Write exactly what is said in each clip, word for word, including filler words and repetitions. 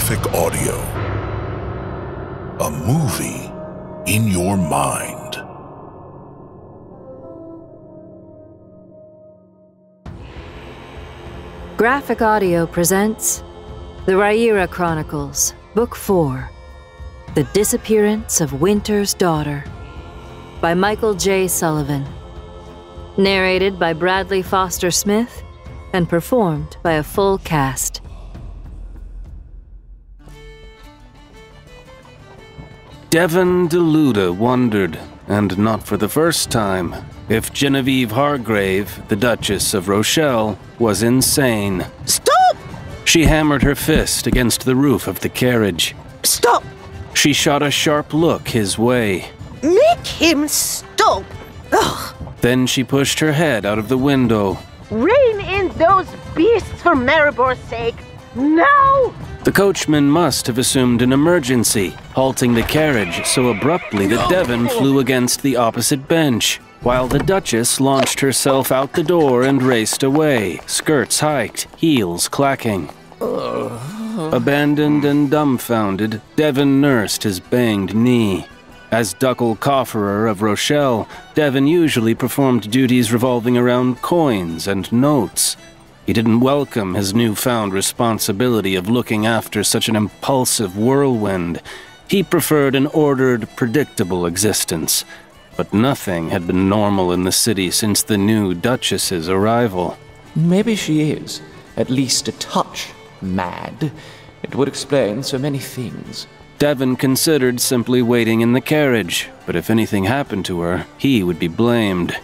Graphic audio. A movie in your mind. Graphic Audio presents the Riyria Chronicles, Book four, The Disappearance of Winter's Daughter, by Michael J. Sullivan. Narrated by Bradley Foster Smith and performed by a full cast. Devin DeLuda wondered, and not for the first time, if Genevieve Hargrave, the Duchess of Rochelle, was insane. Stop! She hammered her fist against the roof of the carriage. Stop! She shot a sharp look his way. Make him stop! Ugh. Then she pushed her head out of the window. Rein in those beasts for Maribor's sake! Now! The coachman must have assumed an emergency, halting the carriage so abruptly that Devin flew against the opposite bench, while the Duchess launched herself out the door and raced away, skirts hiked, heels clacking. Abandoned and dumbfounded, Devin nursed his banged knee. As Ducal Cofferer of Rochelle, Devin usually performed duties revolving around coins and notes. He didn't welcome his newfound responsibility of looking after such an impulsive whirlwind. He preferred an ordered, predictable existence. But nothing had been normal in the city since the new Duchess's arrival. Maybe she is, at least a touch, mad. It would explain so many things. Devin considered simply waiting in the carriage, but if anything happened to her, he would be blamed.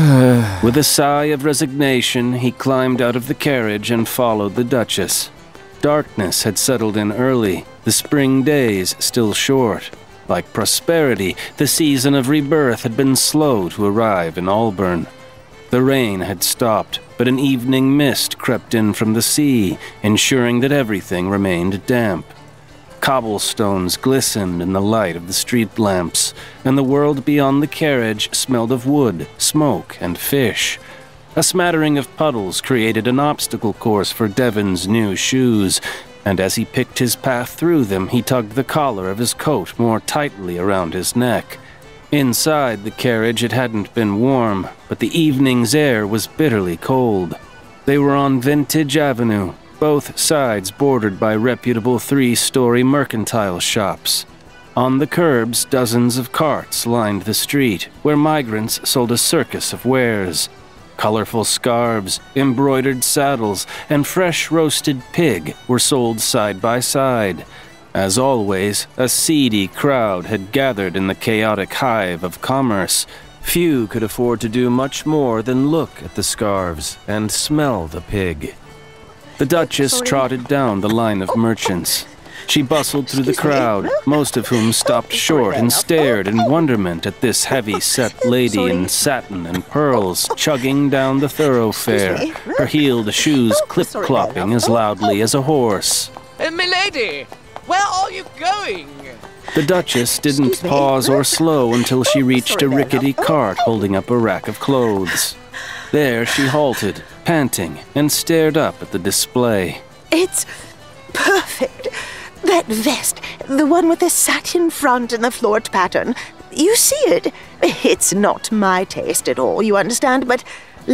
With a sigh of resignation, he climbed out of the carriage and followed the Duchess. Darkness had settled in early, the spring days still short. Like prosperity, the season of rebirth had been slow to arrive in Alburn. The rain had stopped, but an evening mist crept in from the sea, ensuring that everything remained damp. Cobblestones glistened in the light of the street lamps, and the world beyond the carriage smelled of wood, smoke, and fish. A smattering of puddles created an obstacle course for Devin's new shoes, and as he picked his path through them, he tugged the collar of his coat more tightly around his neck. Inside the carriage it hadn't been warm, but the evening's air was bitterly cold. They were on Vintage Avenue, both sides bordered by reputable three-story mercantile shops. On the curbs, dozens of carts lined the street, where migrants sold a circus of wares. Colorful scarves, embroidered saddles, and fresh roasted pig were sold side by side. As always, a seedy crowd had gathered in the chaotic hive of commerce. Few could afford to do much more than look at the scarves and smell the pig. The Duchess trotted down the line of merchants. She bustled through the crowd, most of whom stopped short and stared in wonderment at this heavy-set lady in satin and pearls chugging down the thoroughfare, her heeled shoes clip-clopping as loudly as a horse. Uh, milady, where are you going? The Duchess didn't pause or slow until she reached a rickety cart holding up a rack of clothes. There she halted, panting, and stared up at the display. It's perfect. That vest, the one with the satin front and the florid pattern. You see it? It's not my taste at all, you understand, but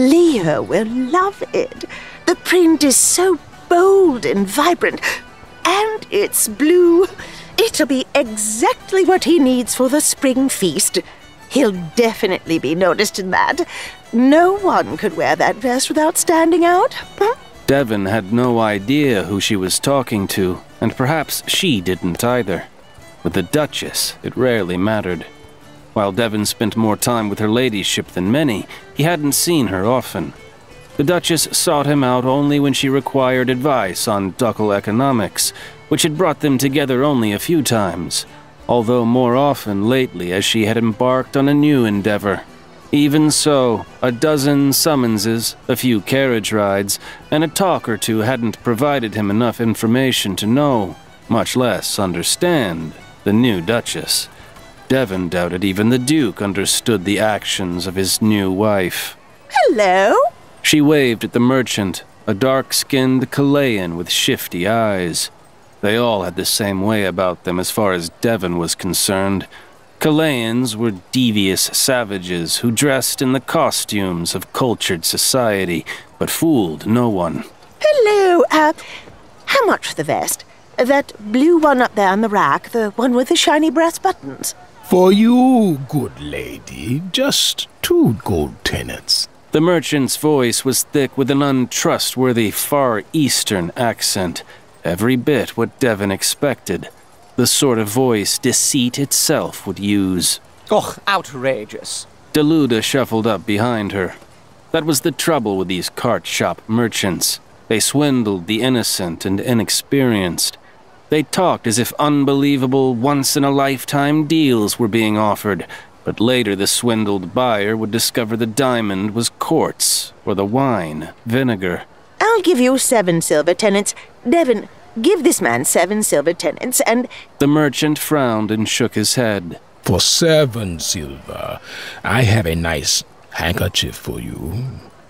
Leo will love it. The print is so bold and vibrant, and it's blue. It'll be exactly what he needs for the spring feast. He'll definitely be noticed in that. No one could wear that vest without standing out. Huh? Devin had no idea who she was talking to, and perhaps she didn't either. With the Duchess, it rarely mattered. While Devin spent more time with her ladyship than many, he hadn't seen her often. The Duchess sought him out only when she required advice on ducal economics, which had brought them together only a few times, although more often lately as she had embarked on a new endeavor. Even so, a dozen summonses, a few carriage rides, and a talk or two hadn't provided him enough information to know, much less understand, the new Duchess. Devin doubted even the Duke understood the actions of his new wife. Hello? She waved at the merchant, a dark-skinned Chilean with shifty eyes. They all had the same way about them as far as Devon was concerned. Kalayans were devious savages who dressed in the costumes of cultured society, but fooled no one. Hello, uh, how much for the vest? That blue one up there on the rack, the one with the shiny brass buttons. For you, good lady, just two gold tenets. The merchant's voice was thick with an untrustworthy Far Eastern accent, every bit what Devon expected. The sort of voice deceit itself would use. Oh, outrageous. Deluda shuffled up behind her. That was the trouble with these cart shop merchants. They swindled the innocent and inexperienced. They talked as if unbelievable, once-in-a-lifetime deals were being offered, but later the swindled buyer would discover the diamond was quartz, or the wine, vinegar. I'll give you seven silver tenets. Devon, give this man seven silver tenets, and... The merchant frowned and shook his head. For seven silver, I have a nice handkerchief for you.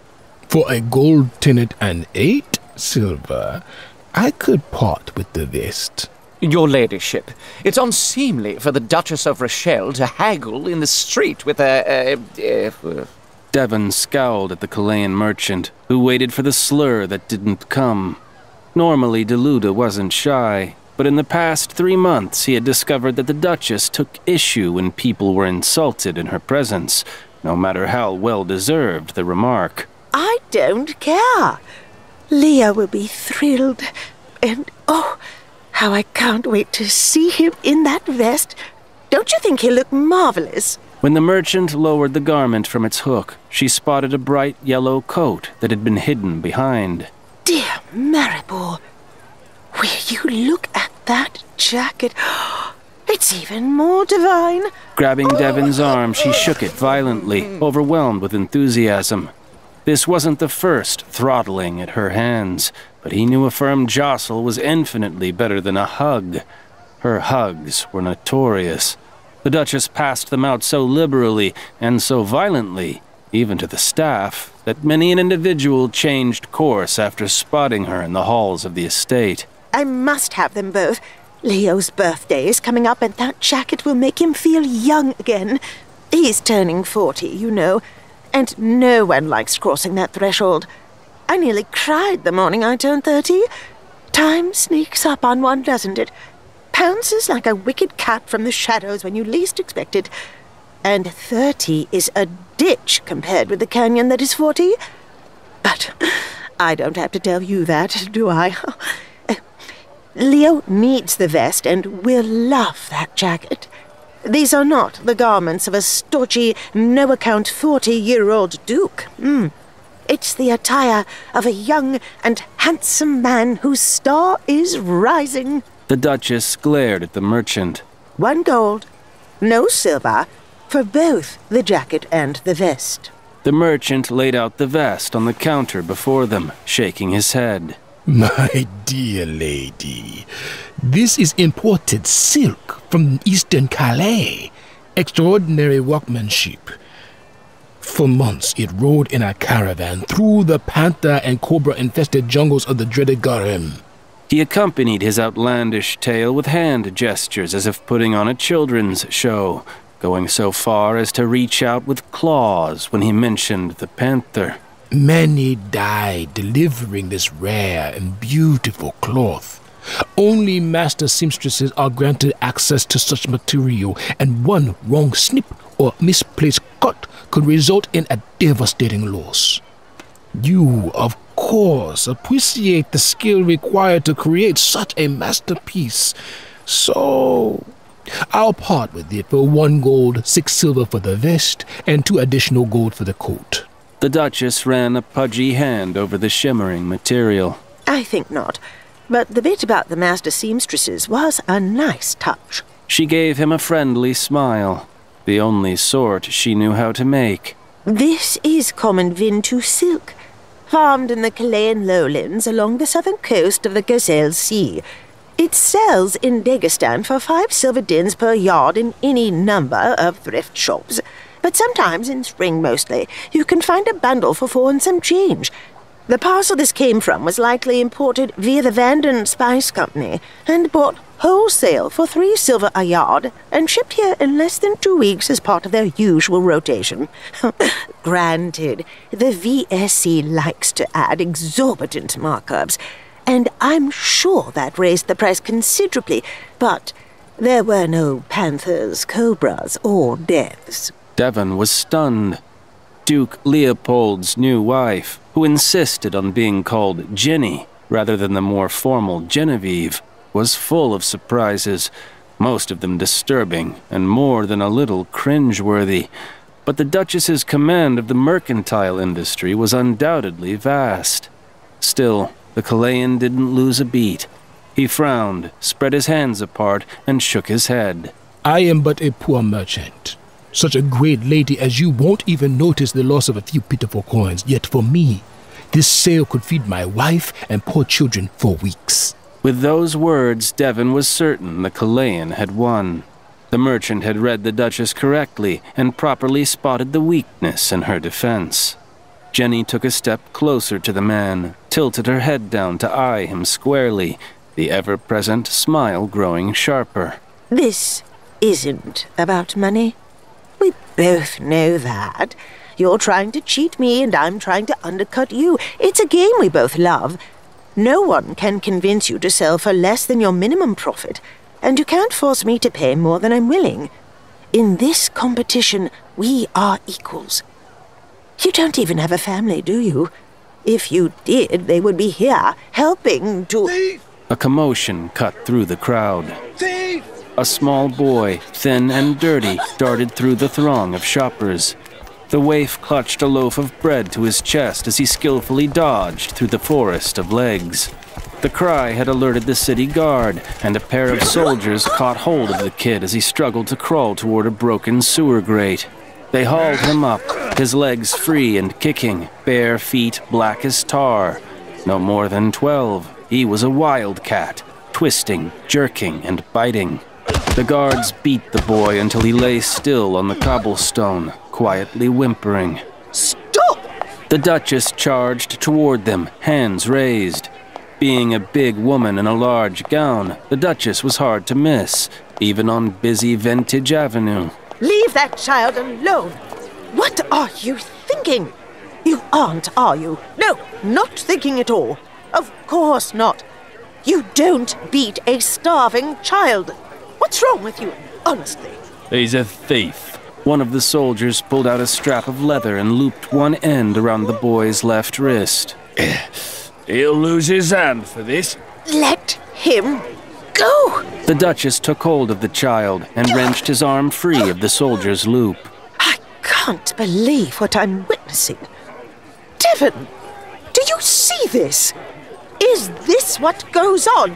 For a gold tenet and eight silver, I could part with the vest. Your ladyship, it's unseemly for the Duchess of Rochelle to haggle in the street with a... a, a Devon scowled at the Kalayan merchant, who waited for the slur that didn't come. Normally, Deluda wasn't shy, but in the past three months he had discovered that the Duchess took issue when people were insulted in her presence, no matter how well-deserved the remark. I don't care. Leah will be thrilled, and oh, how I can't wait to see him in that vest. Don't you think he'll look marvelous? When the merchant lowered the garment from its hook, she spotted a bright yellow coat that had been hidden behind. Dear Maribor, will you look at that jacket? It's even more divine. Grabbing Devon's arm, she shook it violently, overwhelmed with enthusiasm. This wasn't the first throttling at her hands, but he knew a firm jostle was infinitely better than a hug. Her hugs were notorious. The Duchess passed them out so liberally and so violently, even to the staff, that many an individual changed course after spotting her in the halls of the estate. I must have them both. Leo's birthday is coming up, and that jacket will make him feel young again. He's turning forty, you know, and no one likes crossing that threshold. I nearly cried the morning I turned thirty. Time sneaks up on one, doesn't it? Pounces like a wicked cat from the shadows when you least expect it. And thirty is a ditch compared with the canyon that is forty. But I don't have to tell you that, do I? Leo needs the vest and will love that jacket. These are not the garments of a stodgy, no-account forty-year-old duke. Mm. It's the attire of a young and handsome man whose star is rising. The Duchess glared at the merchant. One gold, no silver, for both the jacket and the vest. The merchant laid out the vest on the counter before them, shaking his head. My dear lady, this is imported silk from eastern Calais. Extraordinary workmanship. For months it rode in a caravan through the panther and cobra-infested jungles of the dreaded Garem. He accompanied his outlandish tale with hand gestures as if putting on a children's show, going so far as to reach out with claws when he mentioned the panther. Many died delivering this rare and beautiful cloth. Only master seamstresses are granted access to such material, and one wrong snip or misplaced cut could result in a devastating loss. You, of course, appreciate the skill required to create such a masterpiece. So, I'll part with it for one gold, six silver for the vest, and two additional gold for the coat. The Duchess ran a pudgy hand over the shimmering material. I think not, but the bit about the master seamstresses was a nice touch. She gave him a friendly smile, the only sort she knew how to make. This is common Vintu silk, farmed in the Chilean lowlands along the southern coast of the Gazelle Sea. It sells in Dagestan for five silver dins per yard in any number of thrift shops. But sometimes, in spring mostly, you can find a bundle for four and some change. The parcel this came from was likely imported via the Vanden Spice Company and bought wholesale for three silver a yard and shipped here in less than two weeks as part of their usual rotation. Granted, the V S C likes to add exorbitant markups, and I'm sure that raised the price considerably, but there were no panthers, cobras, or deaths. Devon was stunned. Duke Leopold's new wife, who insisted on being called Jenny rather than the more formal Genevieve, was full of surprises, most of them disturbing and more than a little cringeworthy. But the Duchess's command of the mercantile industry was undoubtedly vast. Still, the Chilean didn't lose a beat. He frowned, spread his hands apart, and shook his head. I am but a poor merchant. Such a great lady as you won't even notice the loss of a few pitiful coins, yet for me, this sale could feed my wife and poor children for weeks. With those words, Devon was certain the Chilean had won. The merchant had read the Duchess correctly and properly spotted the weakness in her defense. Jenny took a step closer to the man, tilted her head down to eye him squarely, the ever-present smile growing sharper. This isn't about money. We both know that. You're trying to cheat me and I'm trying to undercut you. It's a game we both love. No one can convince you to sell for less than your minimum profit, and you can't force me to pay more than I'm willing. In this competition, we are equals. You don't even have a family, do you? If you did, they would be here, helping to— Thief! A commotion cut through the crowd. Thief! A small boy, thin and dirty, darted through the throng of shoppers. The waif clutched a loaf of bread to his chest as he skillfully dodged through the forest of legs. The cry had alerted the city guard, and a pair of soldiers caught hold of the kid as he struggled to crawl toward a broken sewer grate. They hauled him up, his legs free and kicking, bare feet black as tar. No more than twelve, he was a wildcat, twisting, jerking, and biting. The guards beat the boy until he lay still on the cobblestone, quietly whimpering. Stop! The Duchess charged toward them, hands raised. Being a big woman in a large gown, the Duchess was hard to miss, even on busy Vintage Avenue. Leave that child alone! What are you thinking? You aren't, are you? No, not thinking at all. Of course not. You don't beat a starving child. What's wrong with you, honestly? He's a thief. One of the soldiers pulled out a strap of leather and looped one end around the boy's left wrist. He'll lose his hand for this. Let him go! The Duchess took hold of the child and wrenched his arm free of the soldier's loop. I can't believe what I'm witnessing. Devon, do you see this? Is this what goes on?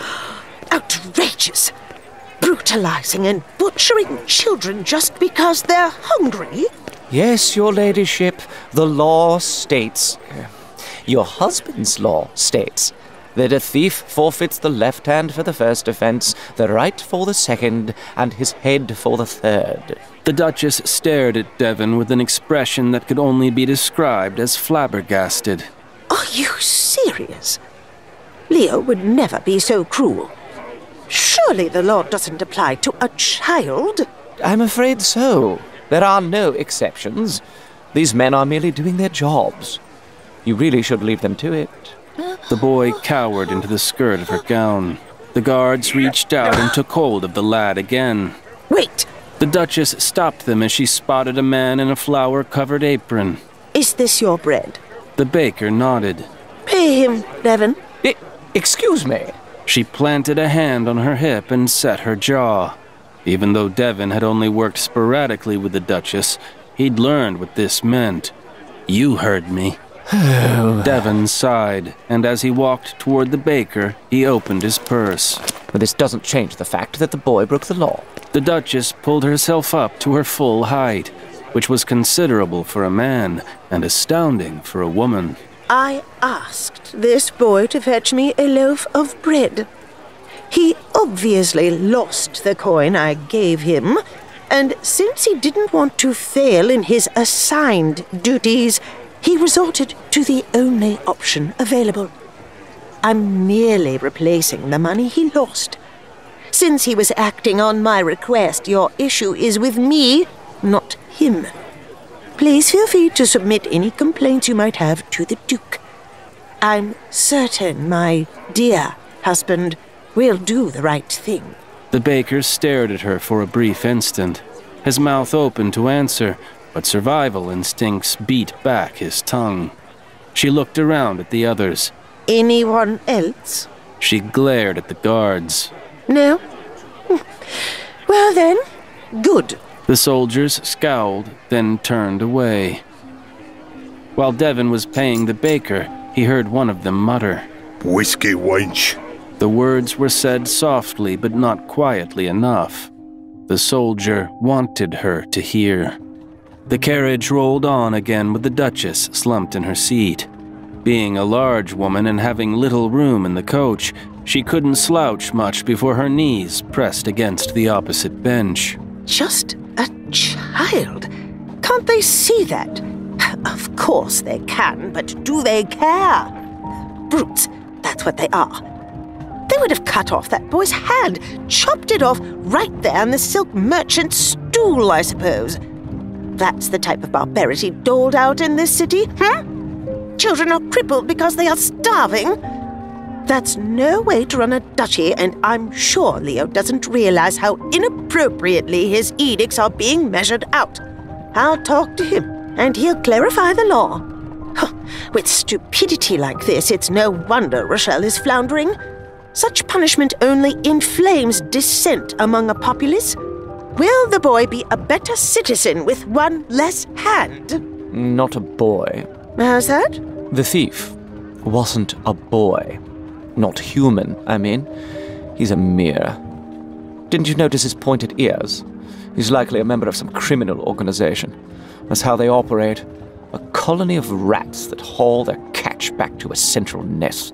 Outrageous. Brutalizing and butchering children just because they're hungry? Yes, your ladyship, the law states, your husband's law states, that a thief forfeits the left hand for the first offense, the right for the second, and his head for the third. The Duchess stared at Devon with an expression that could only be described as flabbergasted. Are you serious? Leo would never be so cruel. Surely the law doesn't apply to a child? I'm afraid so. There are no exceptions. These men are merely doing their jobs. You really should leave them to it. The boy cowered into the skirt of her gown. The guards reached out and took hold of the lad again. Wait! The Duchess stopped them as she spotted a man in a flour-covered apron. Is this your bread? The baker nodded. Pay him, Devon. I- excuse me. She planted a hand on her hip and set her jaw. Even though Devon had only worked sporadically with the Duchess, he'd learned what this meant. You heard me. Devon sighed, and as he walked toward the baker, he opened his purse. But this doesn't change the fact that the boy broke the law. The Duchess pulled herself up to her full height, which was considerable for a man and astounding for a woman. I asked this boy to fetch me a loaf of bread. He obviously lost the coin I gave him, and since he didn't want to fail in his assigned duties, he resorted to the only option available. I'm merely replacing the money he lost. Since he was acting on my request, your issue is with me, not him. Please feel free to submit any complaints you might have to the Duke. I'm certain my dear husband will do the right thing. The baker stared at her for a brief instant, his mouth open to answer, but survival instincts beat back his tongue. She looked around at the others. Anyone else? She glared at the guards. No? Well then, good. The soldiers scowled, then turned away. While Devon was paying the baker, he heard one of them mutter, "Whiskey wench." The words were said softly, but not quietly enough. The soldier wanted her to hear. The carriage rolled on again with the Duchess slumped in her seat. Being a large woman and having little room in the coach, she couldn't slouch much before her knees pressed against the opposite bench. Just a child. Can't they see that? Of course they can, but do they care? Brutes, that's what they are. They would have cut off that boy's hand, chopped it off right there in the silk merchant's stool, I suppose. That's the type of barbarity doled out in this city, huh? Children are crippled because they are starving. That's no way to run a duchy, and I'm sure Leo doesn't realize how inappropriately his edicts are being measured out. I'll talk to him, and he'll clarify the law. Huh. With stupidity like this, it's no wonder Rochelle is floundering. Such punishment only inflames dissent among a populace. Will the boy be a better citizen with one less hand? Not a boy. How's that? The thief wasn't a boy. Not human, I mean. He's a mere. Didn't you notice his pointed ears? He's likely a member of some criminal organization. That's how they operate. A colony of rats that haul their catch back to a central nest.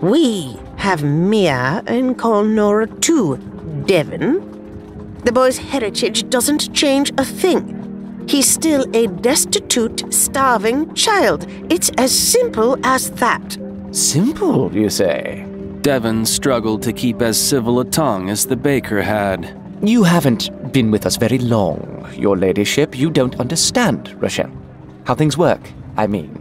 We have Mia in Colnora too, Devon. The boy's heritage doesn't change a thing. He's still a destitute, starving child. It's as simple as that. Simple, you say? Devon struggled to keep as civil a tongue as the baker had. You haven't been with us very long, your ladyship. You don't understand, Rochelle. How things work, I mean.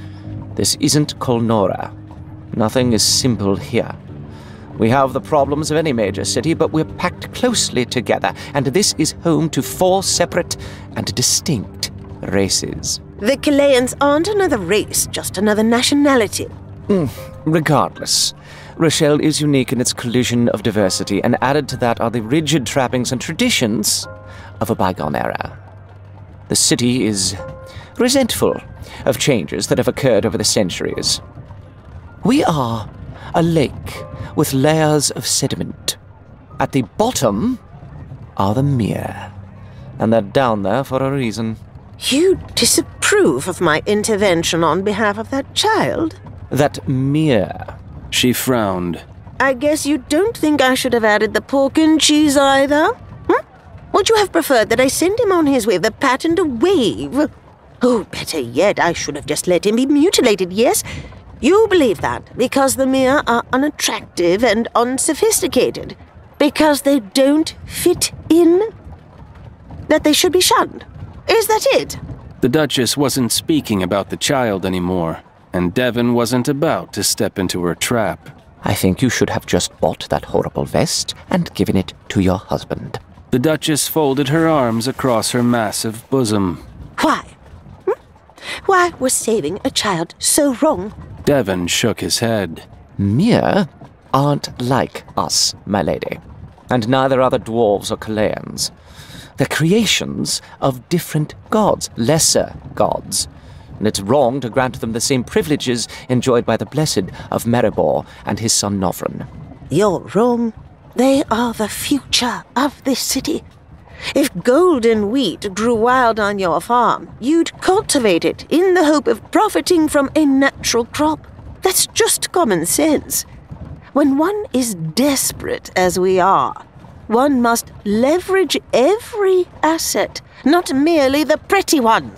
This isn't Colnora. Nothing is simple here. We have the problems of any major city, but we're packed closely together, and this is home to four separate and distinct races. The Chileans aren't another race, just another nationality. Mm, regardless, Rochelle is unique in its collision of diversity, and added to that are the rigid trappings and traditions of a bygone era. The city is resentful of changes that have occurred over the centuries. We are a lake with layers of sediment. At the bottom are the mere, and they're down there for a reason. You disapprove of my intervention on behalf of that child? That mere. She frowned. I guess you don't think I should have added the pork and cheese either? Hm? Would you have preferred that I send him on his way with a pat and a wave? Oh, better yet, I should have just let him be mutilated, yes? You believe that because the mere are unattractive and unsophisticated, because they don't fit in, that they should be shunned. Is that it? The Duchess wasn't speaking about the child anymore, and Devon wasn't about to step into her trap. I think you should have just bought that horrible vest and given it to your husband. The Duchess folded her arms across her massive bosom. Why? Hm? Why was saving a child so wrong? Devon shook his head. Mere aren't like us, my lady, and neither are the dwarves or Chileans. They're creations of different gods, lesser gods, and it's wrong to grant them the same privileges enjoyed by the blessed of Maribor and his son Novran. You're wrong. They are the future of this city. If golden wheat grew wild on your farm, you'd cultivate it in the hope of profiting from a natural crop. That's just common sense. When one is desperate, as we are, one must leverage every asset, not merely the pretty ones.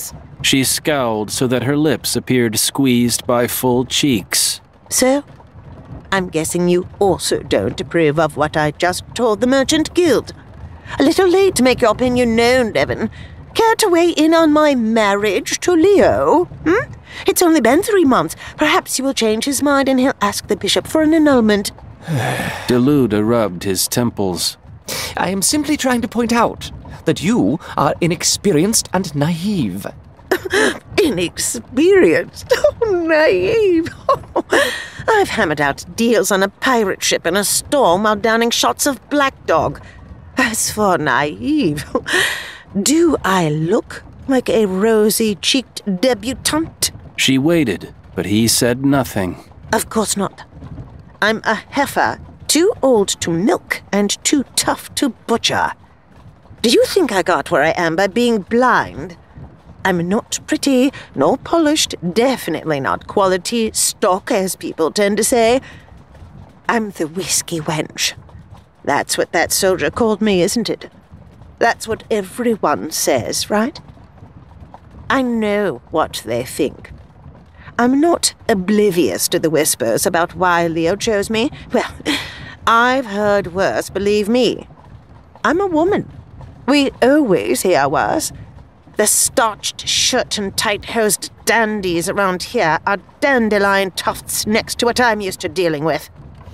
She scowled so that her lips appeared squeezed by full cheeks. So, I'm guessing you also don't approve of what I just told the Merchant Guild. A little late to make your opinion known, Devon. Care to weigh in on my marriage to Leo? Hmm? It's only been three months. Perhaps he will change his mind and he'll ask the bishop for an annulment. Deluda rubbed his temples. I am simply trying to point out that you are inexperienced and naive. Inexperienced? Oh, naive. Oh, I've hammered out deals on a pirate ship in a storm while downing shots of Black Dog. As for naive, do I look like a rosy-cheeked debutante? She waited, but he said nothing. Of course not. I'm a heifer, too old to milk and too tough to butcher. Do you think I got where I am by being blind? I'm not pretty, nor polished, definitely not quality stock, as people tend to say. I'm the whiskey wench. That's what that soldier called me, isn't it? That's what everyone says, right? I know what they think. I'm not oblivious to the whispers about why Leo chose me. Well, I've heard worse, believe me. I'm a woman. We always hear worse. The starched shirt and tight-hosed dandies around here are dandelion tufts next to what I'm used to dealing with.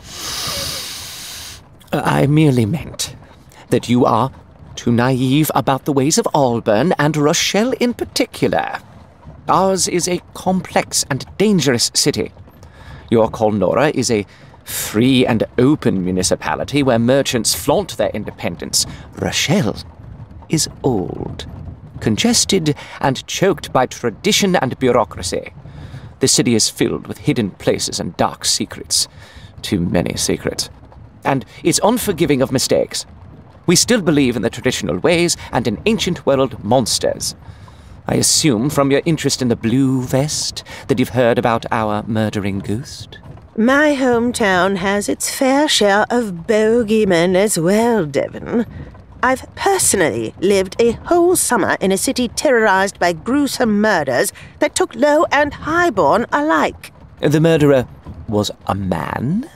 I merely meant that you are too naive about the ways of Alburn and Rochelle in particular. Ours is a complex and dangerous city. Your Colnora is a free and open municipality where merchants flaunt their independence. Rochelle is old, congested and choked by tradition and bureaucracy. The city is filled with hidden places and dark secrets. Too many secrets. And it's unforgiving of mistakes. We still believe in the traditional ways and in ancient world monsters. I assume from your interest in the blue vest that you've heard about our murdering ghost? My hometown has its fair share of bogeymen as well, Devon. I've personally lived a whole summer in a city terrorized by gruesome murders that took low and highborn alike. The murderer was a man?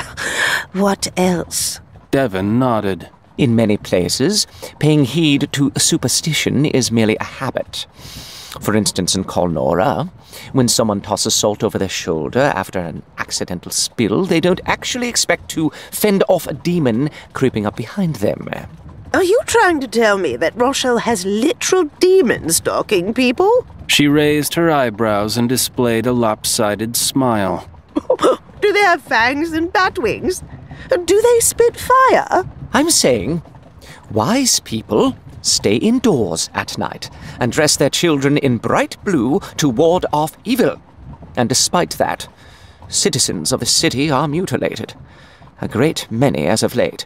What else? Devon nodded. In many places, paying heed to superstition is merely a habit. For instance, in Colnora, when someone tosses salt over their shoulder after an accidental spill, they don't actually expect to fend off a demon creeping up behind them. Are you trying to tell me that Rochelle has literal demons stalking people? She raised her eyebrows and displayed a lopsided smile. Do they have fangs and bat wings? Do they spit fire? I'm saying wise people stay indoors at night and dress their children in bright blue to ward off evil. And despite that, citizens of the city are mutilated. A great many as of late.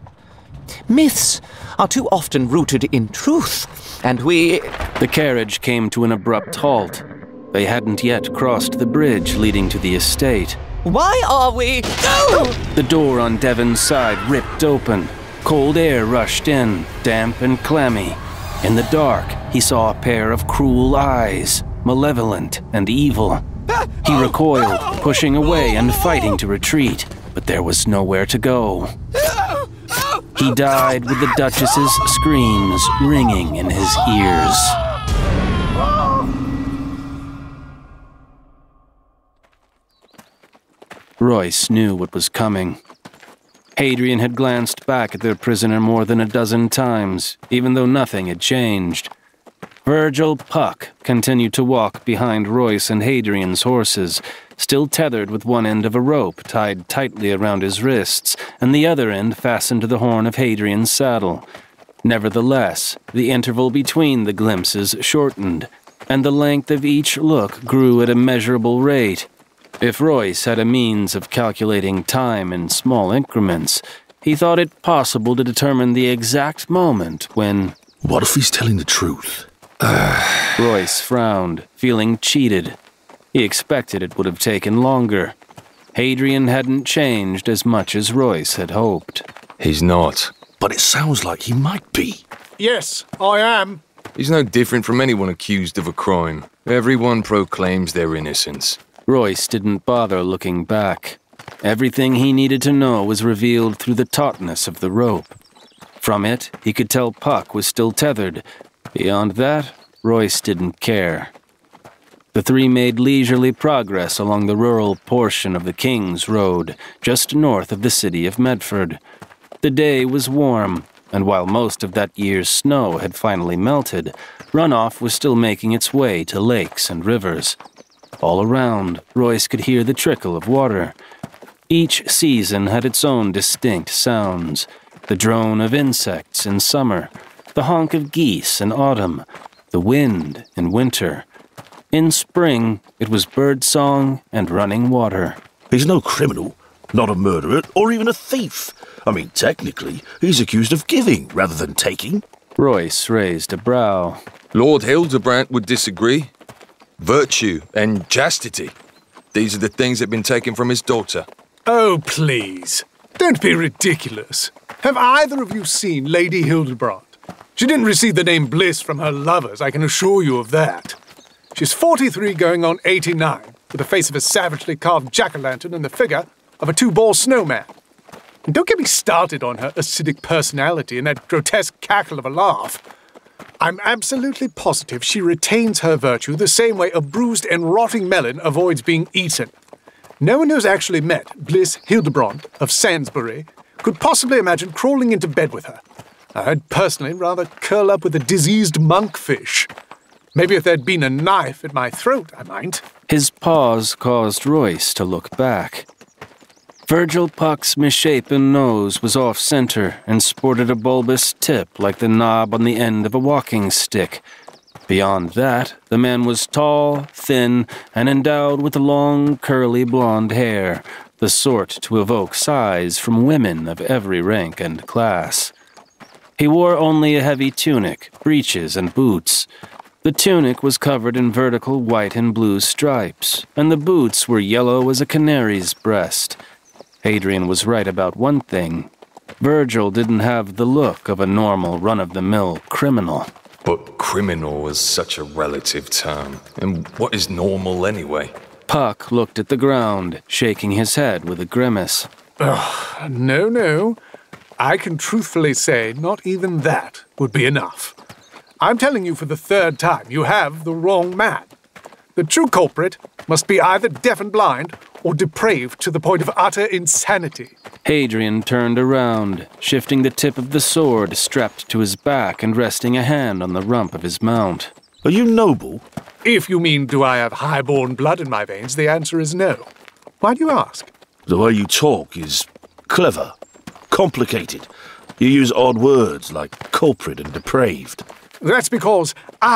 Myths are too often rooted in truth, and we... The carriage came to an abrupt halt. They hadn't yet crossed the bridge leading to the estate. Why are we... No! The door on Devon's side ripped open. Cold air rushed in, damp and clammy. In the dark, he saw a pair of cruel eyes, malevolent and evil. He recoiled, pushing away and fighting to retreat, but there was nowhere to go. He died with the Duchess's screams ringing in his ears. Royce knew what was coming. Hadrian had glanced back at their prisoner more than a dozen times, even though nothing had changed. Virgil Puck continued to walk behind Royce and Hadrian's horses, still tethered with one end of a rope tied tightly around his wrists, and the other end fastened to the horn of Hadrian's saddle. Nevertheless, the interval between the glimpses shortened, and the length of each look grew at a measurable rate. If Royce had a means of calculating time in small increments, he thought it possible to determine the exact moment when... What if he's telling the truth? Royce frowned, feeling cheated. He expected it would have taken longer. Hadrian hadn't changed as much as Royce had hoped. He's not. But it sounds like he might be. Yes, I am. He's no different from anyone accused of a crime. Everyone proclaims their innocence. Royce didn't bother looking back. Everything he needed to know was revealed through the tautness of the rope. From it, he could tell Puck was still tethered. Beyond that, Royce didn't care. The three made leisurely progress along the rural portion of the King's Road, just north of the city of Medford. The day was warm, and while most of that year's snow had finally melted, runoff was still making its way to lakes and rivers. All around, Royce could hear the trickle of water. Each season had its own distinct sounds. The drone of insects in summer, the honk of geese in autumn, the wind in winter. In spring, it was birdsong and running water. He's no criminal, not a murderer, or even a thief. I mean, technically, he's accused of giving rather than taking. Royce raised a brow. Lord Hildebrandt would disagree. Virtue and chastity. These are the things that have been taken from his daughter. Oh, please. Don't be ridiculous. Have either of you seen Lady Hildebrandt? She didn't receive the name Bliss from her lovers, I can assure you of that. She's forty-three going on eighty-nine, with the face of a savagely carved jack-o'-lantern and the figure of a two-ball snowman. And don't get me started on her acidic personality and that grotesque cackle of a laugh. I'm absolutely positive she retains her virtue the same way a bruised and rotting melon avoids being eaten. No one who's actually met Bliss Hildebrandt of Sainsbury could possibly imagine crawling into bed with her. I'd personally rather curl up with a diseased monkfish. Maybe if there'd been a knife at my throat, I might. His pause caused Royce to look back. Virgil Puck's misshapen nose was off-center and sported a bulbous tip like the knob on the end of a walking stick. Beyond that, the man was tall, thin, and endowed with long, curly blonde hair, the sort to evoke sighs from women of every rank and class. He wore only a heavy tunic, breeches, and boots. The tunic was covered in vertical white and blue stripes, and the boots were yellow as a canary's breast. Hadrian was right about one thing. Virgil didn't have the look of a normal, run-of-the-mill criminal. But criminal is such a relative term. And what is normal anyway? Puck looked at the ground, shaking his head with a grimace. Ugh, no, no. I can truthfully say not even that would be enough. I'm telling you for the third time, you have the wrong man. The true culprit must be either deaf and blind or depraved to the point of utter insanity. Hadrian turned around, shifting the tip of the sword strapped to his back and resting a hand on the rump of his mount. Are you noble? If you mean, do I have high-born blood in my veins, the answer is no. Why do you ask? The way you talk is clever, complicated. You use odd words like culprit and depraved. That's because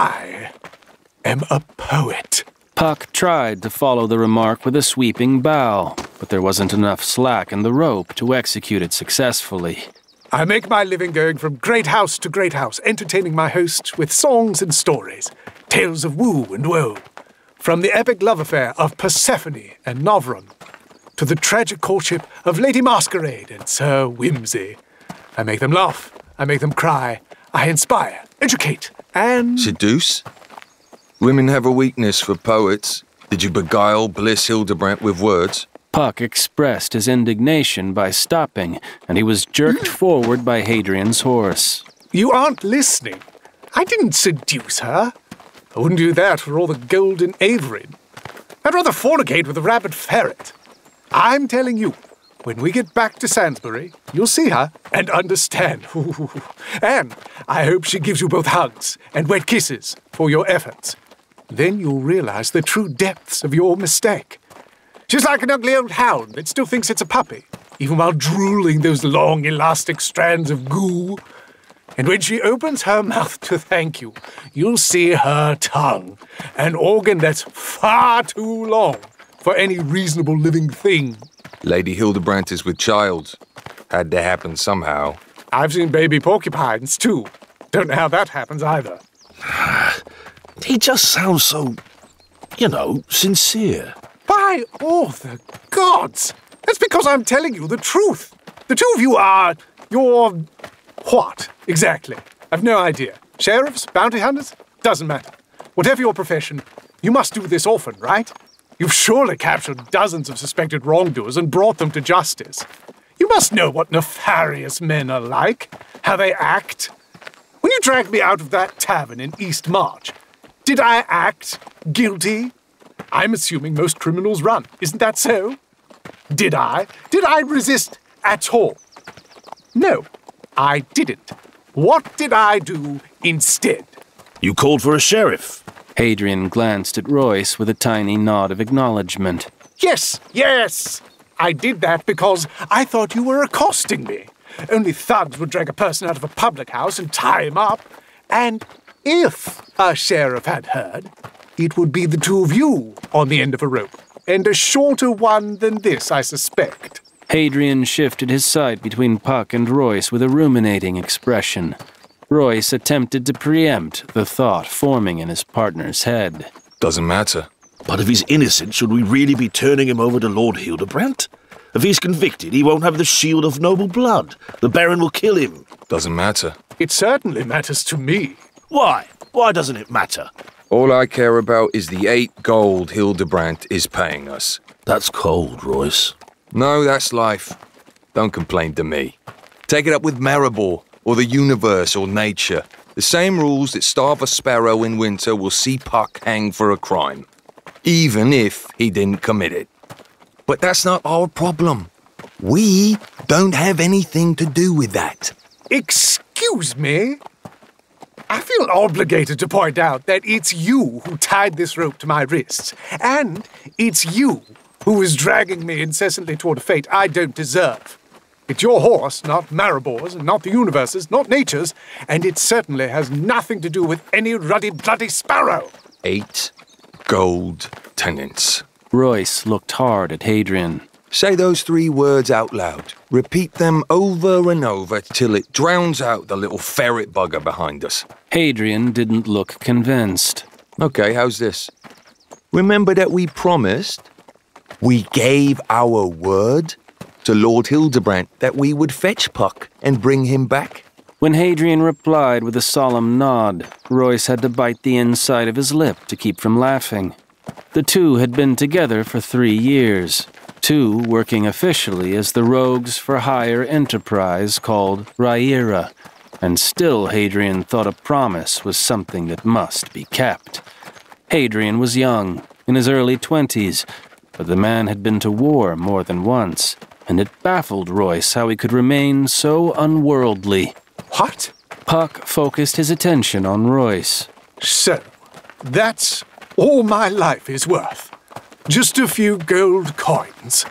I am a poet. Puck tried to follow the remark with a sweeping bow, but there wasn't enough slack in the rope to execute it successfully. I make my living going from great house to great house, entertaining my host with songs and stories, tales of woo and woe. From the epic love affair of Persephone and Novron, to the tragic courtship of Lady Masquerade and Sir Whimsy. I make them laugh, I make them cry, I inspire, educate, and... Seduce? Women have a weakness for poets. Did you beguile Bliss Hildebrandt with words? Puck expressed his indignation by stopping, and he was jerked forward by Hadrian's horse. You aren't listening. I didn't seduce her. I wouldn't do that for all the gold in Averin. I'd rather fornicate with a rabid ferret. I'm telling you, when we get back to Sainsbury, you'll see her and understand. And I hope she gives you both hugs and wet kisses for your efforts. Then you'll realize the true depths of your mistake. She's like an ugly old hound that still thinks it's a puppy, even while drooling those long, elastic strands of goo. And when she opens her mouth to thank you, you'll see her tongue, an organ that's far too long for any reasonable living thing. Lady Hildebrandt is with child. Had to happen somehow. I've seen baby porcupines, too. Don't know how that happens either. He just sounds so, you know, sincere. By all the gods! That's because I'm telling you the truth. The two of you are... you're... what, exactly? I've no idea. Sheriffs? Bounty hunters? Doesn't matter. Whatever your profession, You must do this often, right? You've surely captured dozens of suspected wrongdoers and brought them to justice. You must know what nefarious men are like, how they act. When you dragged me out of that tavern in East March, did I act guilty? I'm assuming most criminals run. Isn't that so? Did I? Did I resist at all? No, I didn't. What did I do instead? You called for a sheriff. Hadrian glanced at Royce with a tiny nod of acknowledgement. Yes, yes! I did that because I thought you were accosting me. Only thugs would drag a person out of a public house and tie him up. And if a sheriff had heard, it would be the two of you on the end of a rope. And a shorter one than this, I suspect. Hadrian shifted his sight between Puck and Royce with a ruminating expression. Royce attempted to preempt the thought forming in his partner's head. Doesn't matter. But if he's innocent, should we really be turning him over to Lord Hildebrandt? If he's convicted, he won't have the shield of noble blood. The Baron will kill him. Doesn't matter. It certainly matters to me. Why? Why doesn't it matter? All I care about is the eight gold Hildebrandt is paying us. That's cold, Royce. No, that's life. Don't complain to me. Take it up with Maribor, or the universe, or nature. The same rules that starve a sparrow in winter will see Puck hang for a crime, even if he didn't commit it. But that's not our problem. We don't have anything to do with that. Excuse me? I feel obligated to point out that it's you who tied this rope to my wrists, and it's you who is dragging me incessantly toward a fate I don't deserve. It's your horse, not Maribor's, and not the universe's, not nature's, and it certainly has nothing to do with any ruddy bloody sparrow. Eight gold tenants. Royce looked hard at Hadrian. Say those three words out loud. Repeat them over and over till it drowns out the little ferret bugger behind us. Hadrian didn't look convinced. Okay, how's this? Remember that we promised? We gave our word to Lord Hildebrandt that we would fetch Puck and bring him back? When Hadrian replied with a solemn nod, Royce had to bite the inside of his lip to keep from laughing. The two had been together for three years, two working officially as the rogues for hire enterprise called Riyria, and still Hadrian thought a promise was something that must be kept. Hadrian was young, in his early twenties, but the man had been to war more than once, and it baffled Royce how he could remain so unworldly. What? Puck focused his attention on Royce. So, that's all my life is worth. Just a few gold coins.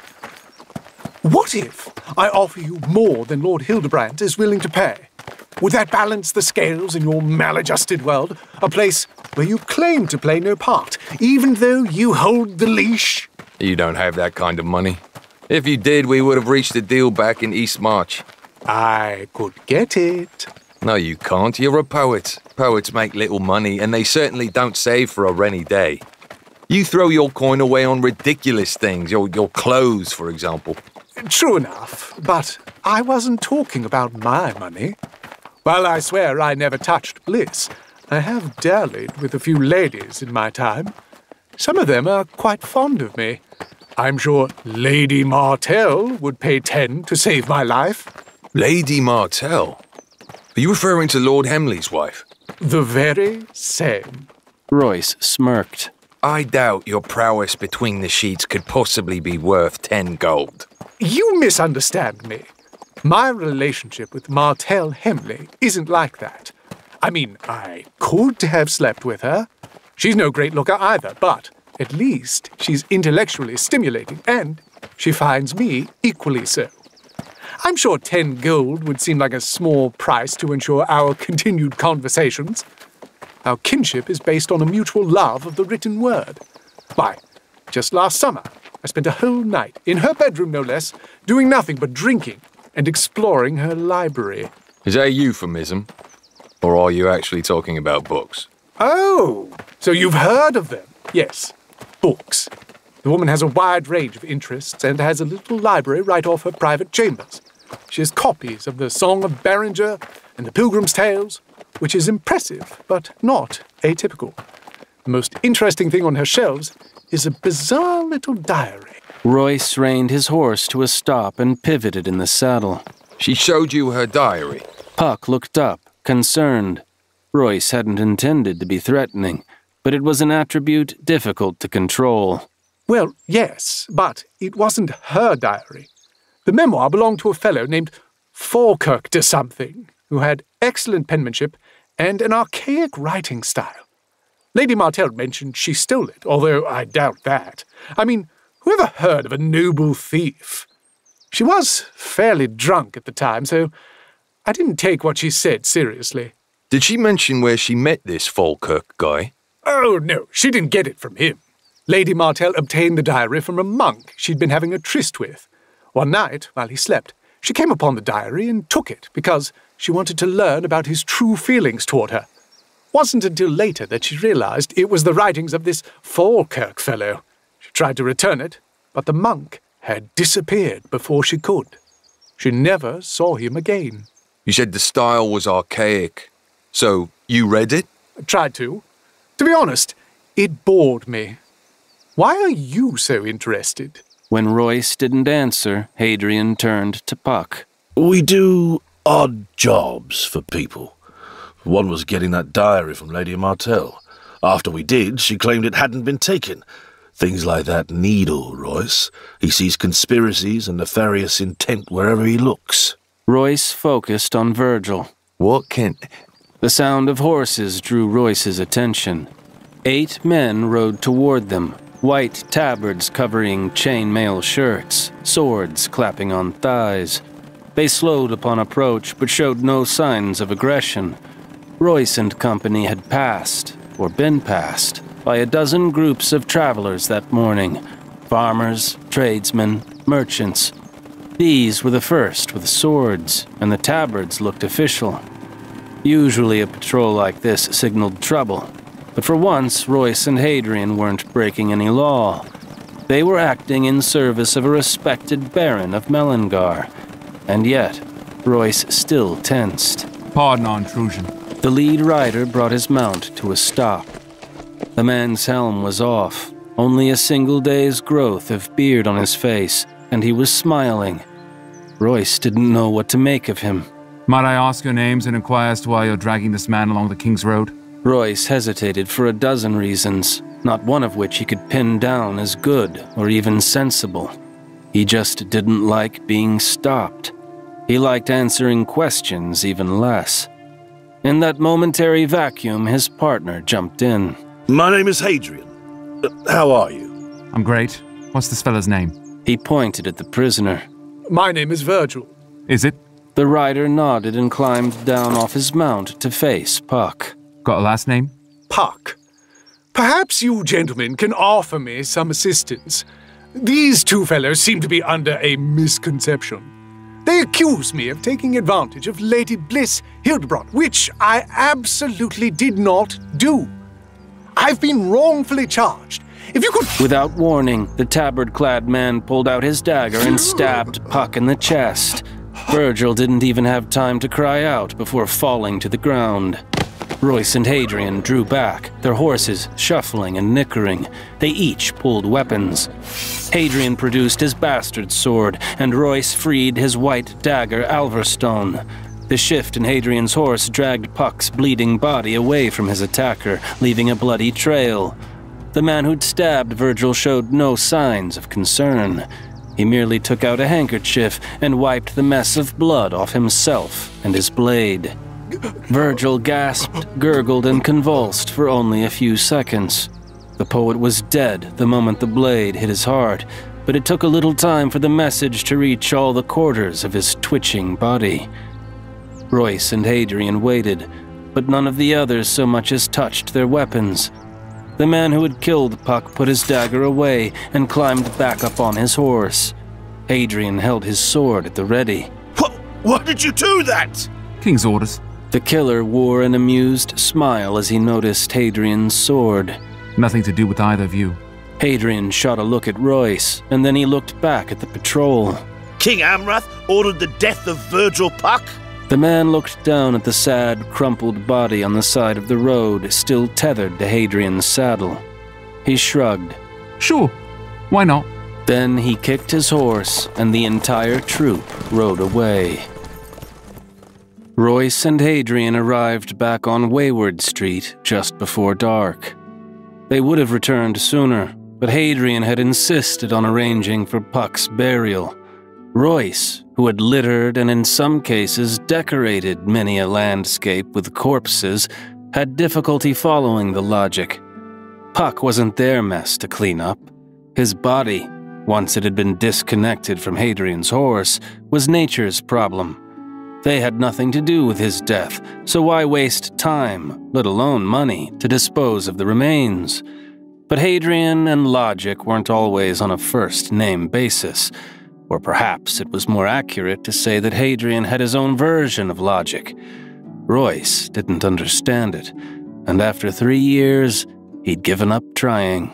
What if I offer you more than Lord Hildebrandt is willing to pay? Would that balance the scales in your maladjusted world? A place where you claim to play no part, even though you hold the leash? You don't have that kind of money. If you did, we would have reached a deal back in East March. I could get it. No, you can't. You're a poet. Poets make little money, and they certainly don't save for a rainy day. You throw your coin away on ridiculous things, your, your clothes, for example. True enough, but I wasn't talking about my money. While I swear I never touched bliss, I have dallied with a few ladies in my time. Some of them are quite fond of me. I'm sure Lady Martell would pay ten to save my life. Lady Martell? Are you referring to Lord Hemley's wife? The very same. Royce smirked. I doubt your prowess between the sheets could possibly be worth ten gold. You misunderstand me. My relationship with Martell Hemley isn't like that. I mean, I could have slept with her. She's no great looker either, but at least she's intellectually stimulating, and she finds me equally so. I'm sure ten gold would seem like a small price to ensure our continued conversations. Our kinship is based on a mutual love of the written word. Why, just last summer, I spent a whole night, in her bedroom no less, doing nothing but drinking and exploring her library. Is that a euphemism? Or are you actually talking about books? Oh, so you've heard of them? Yes, books. The woman has a wide range of interests and has a little library right off her private chambers. She has copies of the Song of Beringer and the Pilgrim's Tales, which is impressive, but not atypical. The most interesting thing on her shelves is a bizarre little diary. Royce reined his horse to a stop and pivoted in the saddle. She showed you her diary? Puck looked up, concerned. Royce hadn't intended to be threatening, but it was an attribute difficult to control. Well, yes, but it wasn't her diary. The memoir belonged to a fellow named Falkirk to something, who had excellent penmanship and an archaic writing style. Lady Martell mentioned she stole it, although I doubt that. I mean, whoever heard of a noble thief? She was fairly drunk at the time, so I didn't take what she said seriously. Did she mention where she met this Falkirk guy? Oh, no, she didn't get it from him. Lady Martell obtained the diary from a monk she'd been having a tryst with. One night, while he slept, she came upon the diary and took it because she wanted to learn about his true feelings toward her. Wasn't until later that she realized it was the writings of this Falkirk fellow. She tried to return it, but the monk had disappeared before she could. She never saw him again. You said the style was archaic. So, you read it? I tried to. To be honest, it bored me. Why are you so interested? When Royce didn't answer, Hadrian turned to Puck. We do odd jobs for people. One was getting that diary from Lady Martell. After we did, she claimed it hadn't been taken. Things like that needle, Royce. He sees conspiracies and nefarious intent wherever he looks. Royce focused on Virgil. What can... The sound of horses drew Royce's attention. Eight men rode toward them, white tabards covering chainmail shirts, swords clapping on thighs. They slowed upon approach, but showed no signs of aggression. Royce and company had passed, or been passed, by a dozen groups of travelers that morning. Farmers, tradesmen, merchants. These were the first with swords, and the tabards looked official. Usually a patrol like this signaled trouble, but for once Royce and Hadrian weren't breaking any law. They were acting in service of a respected baron of Melangar, and yet Royce still tensed. Pardon our intrusion. The lead rider brought his mount to a stop. The man's helm was off, only a single day's growth of beard on his face, and he was smiling. Royce didn't know what to make of him. Might I ask your names and inquire as to why you're dragging this man along the King's Road? Royce hesitated for a dozen reasons, not one of which he could pin down as good or even sensible. He just didn't like being stopped. He liked answering questions even less. In that momentary vacuum, his partner jumped in. My name is Hadrian. Uh, how are you? I'm great. What's this fellow's name? He pointed at the prisoner. My name is Virgil. Is it? The rider nodded and climbed down off his mount to face Puck. Got a last name? Puck. Perhaps you gentlemen can offer me some assistance. These two fellows seem to be under a misconception. They accuse me of taking advantage of Lady Bliss Hildebrandt, which I absolutely did not do. I've been wrongfully charged. If you could... Without warning, the tabard-clad man pulled out his dagger and stabbed Puck in the chest. Virgil didn't even have time to cry out before falling to the ground. Royce and Hadrian drew back, their horses shuffling and nickering. They each pulled weapons. Hadrian produced his bastard sword, and Royce freed his white dagger Alverstone. The shift in Hadrian's horse dragged Puck's bleeding body away from his attacker, leaving a bloody trail. The man who'd stabbed Virgil showed no signs of concern. He merely took out a handkerchief and wiped the mess of blood off himself and his blade. Virgil gasped, gurgled, and convulsed for only a few seconds. The poet was dead the moment the blade hit his heart, but it took a little time for the message to reach all the quarters of his twitching body. Royce and Hadrian waited, but none of the others so much as touched their weapons. The man who had killed Puck put his dagger away and climbed back up on his horse. Hadrian held his sword at the ready. What? Why did you do that? King's orders. The killer wore an amused smile as he noticed Hadrian's sword. Nothing to do with either of you. Hadrian shot a look at Royce, and then he looked back at the patrol. King Amrath ordered the death of Virgil Puck? The man looked down at the sad, crumpled body on the side of the road, still tethered to Hadrian's saddle. He shrugged. Sure, why not? Then he kicked his horse, and the entire troop rode away. Royce and Hadrian arrived back on Wayward Street just before dark. They would have returned sooner, but Hadrian had insisted on arranging for Puck's burial. Royce, who had littered and in some cases decorated many a landscape with corpses, had difficulty following the logic. Puck wasn't their mess to clean up. His body, once it had been disconnected from Hadrian's horse, was nature's problem. They had nothing to do with his death, so why waste time, let alone money, to dispose of the remains? But Hadrian and logic weren't always on a first-name basis. Or perhaps it was more accurate to say that Hadrian had his own version of logic. Royce didn't understand it, and after three years, he'd given up trying.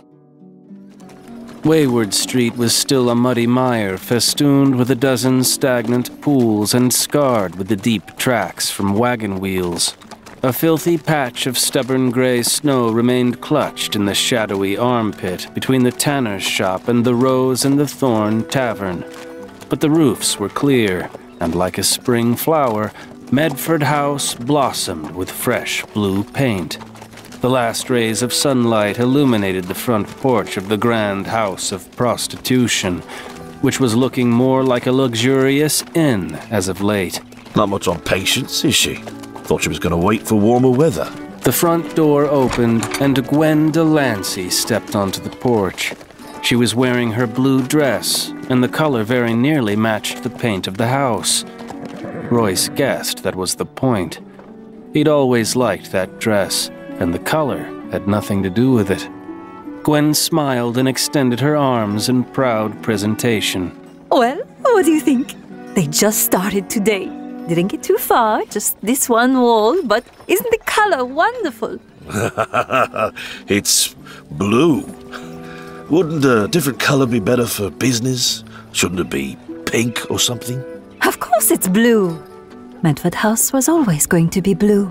Wayward Street was still a muddy mire festooned with a dozen stagnant pools and scarred with the deep tracks from wagon wheels. A filthy patch of stubborn gray snow remained clutched in the shadowy armpit between the tanner's shop and the Rose and the Thorn Tavern. But the roofs were clear, and like a spring flower, Medford House blossomed with fresh blue paint. The last rays of sunlight illuminated the front porch of the grand house of prostitution, which was looking more like a luxurious inn as of late. Not much on patience, is she? Thought she was going to wait for warmer weather. The front door opened, and Gwen Delancey stepped onto the porch. She was wearing her blue dress, and the color very nearly matched the paint of the house. Royce guessed that was the point. He'd always liked that dress, and the color had nothing to do with it. Gwen smiled and extended her arms in proud presentation. Well, what do you think? They just started today. Didn't get too far, just this one wall, but isn't the color wonderful? It's blue. Wouldn't a different color be better for business? Shouldn't it be pink or something? Of course it's blue. Medford House was always going to be blue.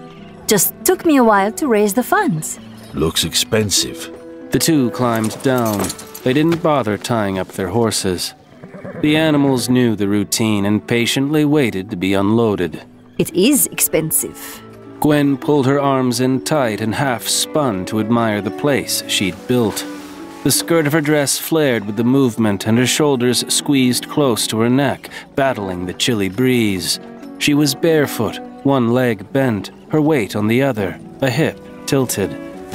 Just took me a while to raise the funds. Looks expensive. The two climbed down. They didn't bother tying up their horses. The animals knew the routine and patiently waited to be unloaded. It is expensive. Gwen pulled her arms in tight and half spun to admire the place she'd built. The skirt of her dress flared with the movement, and her shoulders squeezed close to her neck, battling the chilly breeze. She was barefoot, one leg bent, her weight on the other, a hip tilted.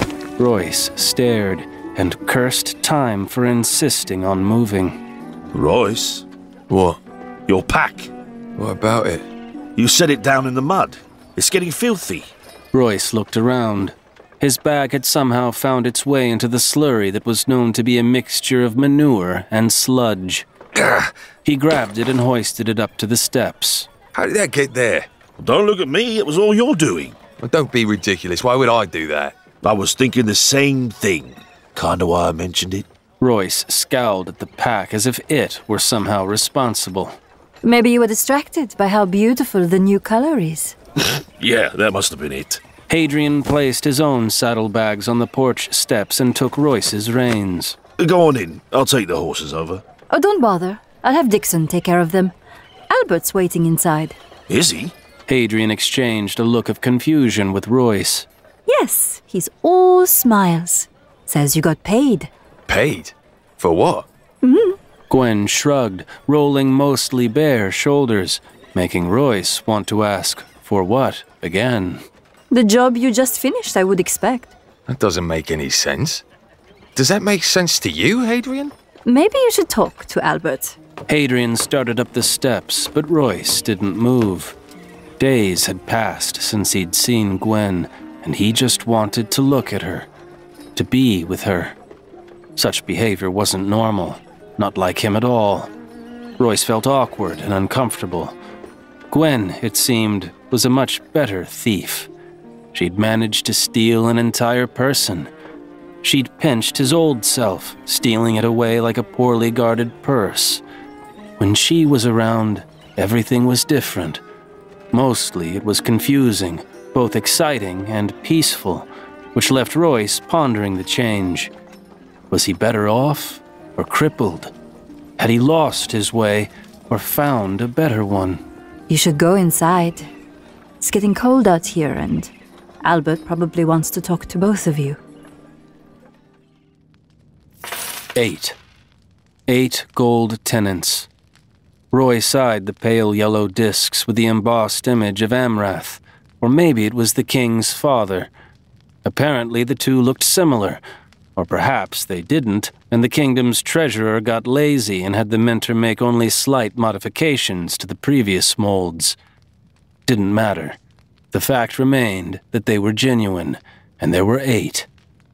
Royce stared and cursed time for insisting on moving. Royce? What? Your pack. What about it? You set it down in the mud. It's getting filthy. Royce looked around. His bag had somehow found its way into the slurry that was known to be a mixture of manure and sludge. Gah! He grabbed it and hoisted it up to the steps. How did that get there? Don't look at me, it was all you're doing. Well, don't be ridiculous. Why would I do that? I was thinking the same thing. Kinda why I mentioned it. Royce scowled at the pack as if it were somehow responsible. Maybe you were distracted by how beautiful the new color is. Yeah, that must have been it. Hadrian placed his own saddlebags on the porch steps and took Royce's reins. Go on in. I'll take the horses over. Oh, don't bother. I'll have Dixon take care of them. Albert's waiting inside. Is he? Hadrian exchanged a look of confusion with Royce. Yes, he's all smiles. Says you got paid. Paid? For what? Mm. Gwen shrugged, rolling mostly bare shoulders, making Royce want to ask, for what, again? The job you just finished, I would expect. That doesn't make any sense. Does that make sense to you, Hadrian? Maybe you should talk to Albert. Hadrian started up the steps, but Royce didn't move. Days had passed since he'd seen Gwen, and he just wanted to look at her, to be with her. Such behavior wasn't normal, not like him at all. Royce felt awkward and uncomfortable. Gwen, it seemed, was a much better thief. She'd managed to steal an entire person. She'd pinched his old self, stealing it away like a poorly guarded purse. When she was around, everything was different. Mostly it was confusing, both exciting and peaceful, which left Royce pondering the change. Was he better off or crippled? Had he lost his way or found a better one? You should go inside. It's getting cold out here, and Albert probably wants to talk to both of you. Eight. Eight gold tenants. Roy sighed the pale yellow discs with the embossed image of Amrath, or maybe it was the king's father. Apparently the two looked similar, or perhaps they didn't, and the kingdom's treasurer got lazy and had the mentor make only slight modifications to the previous molds. Didn't matter. The fact remained that they were genuine, and there were eight.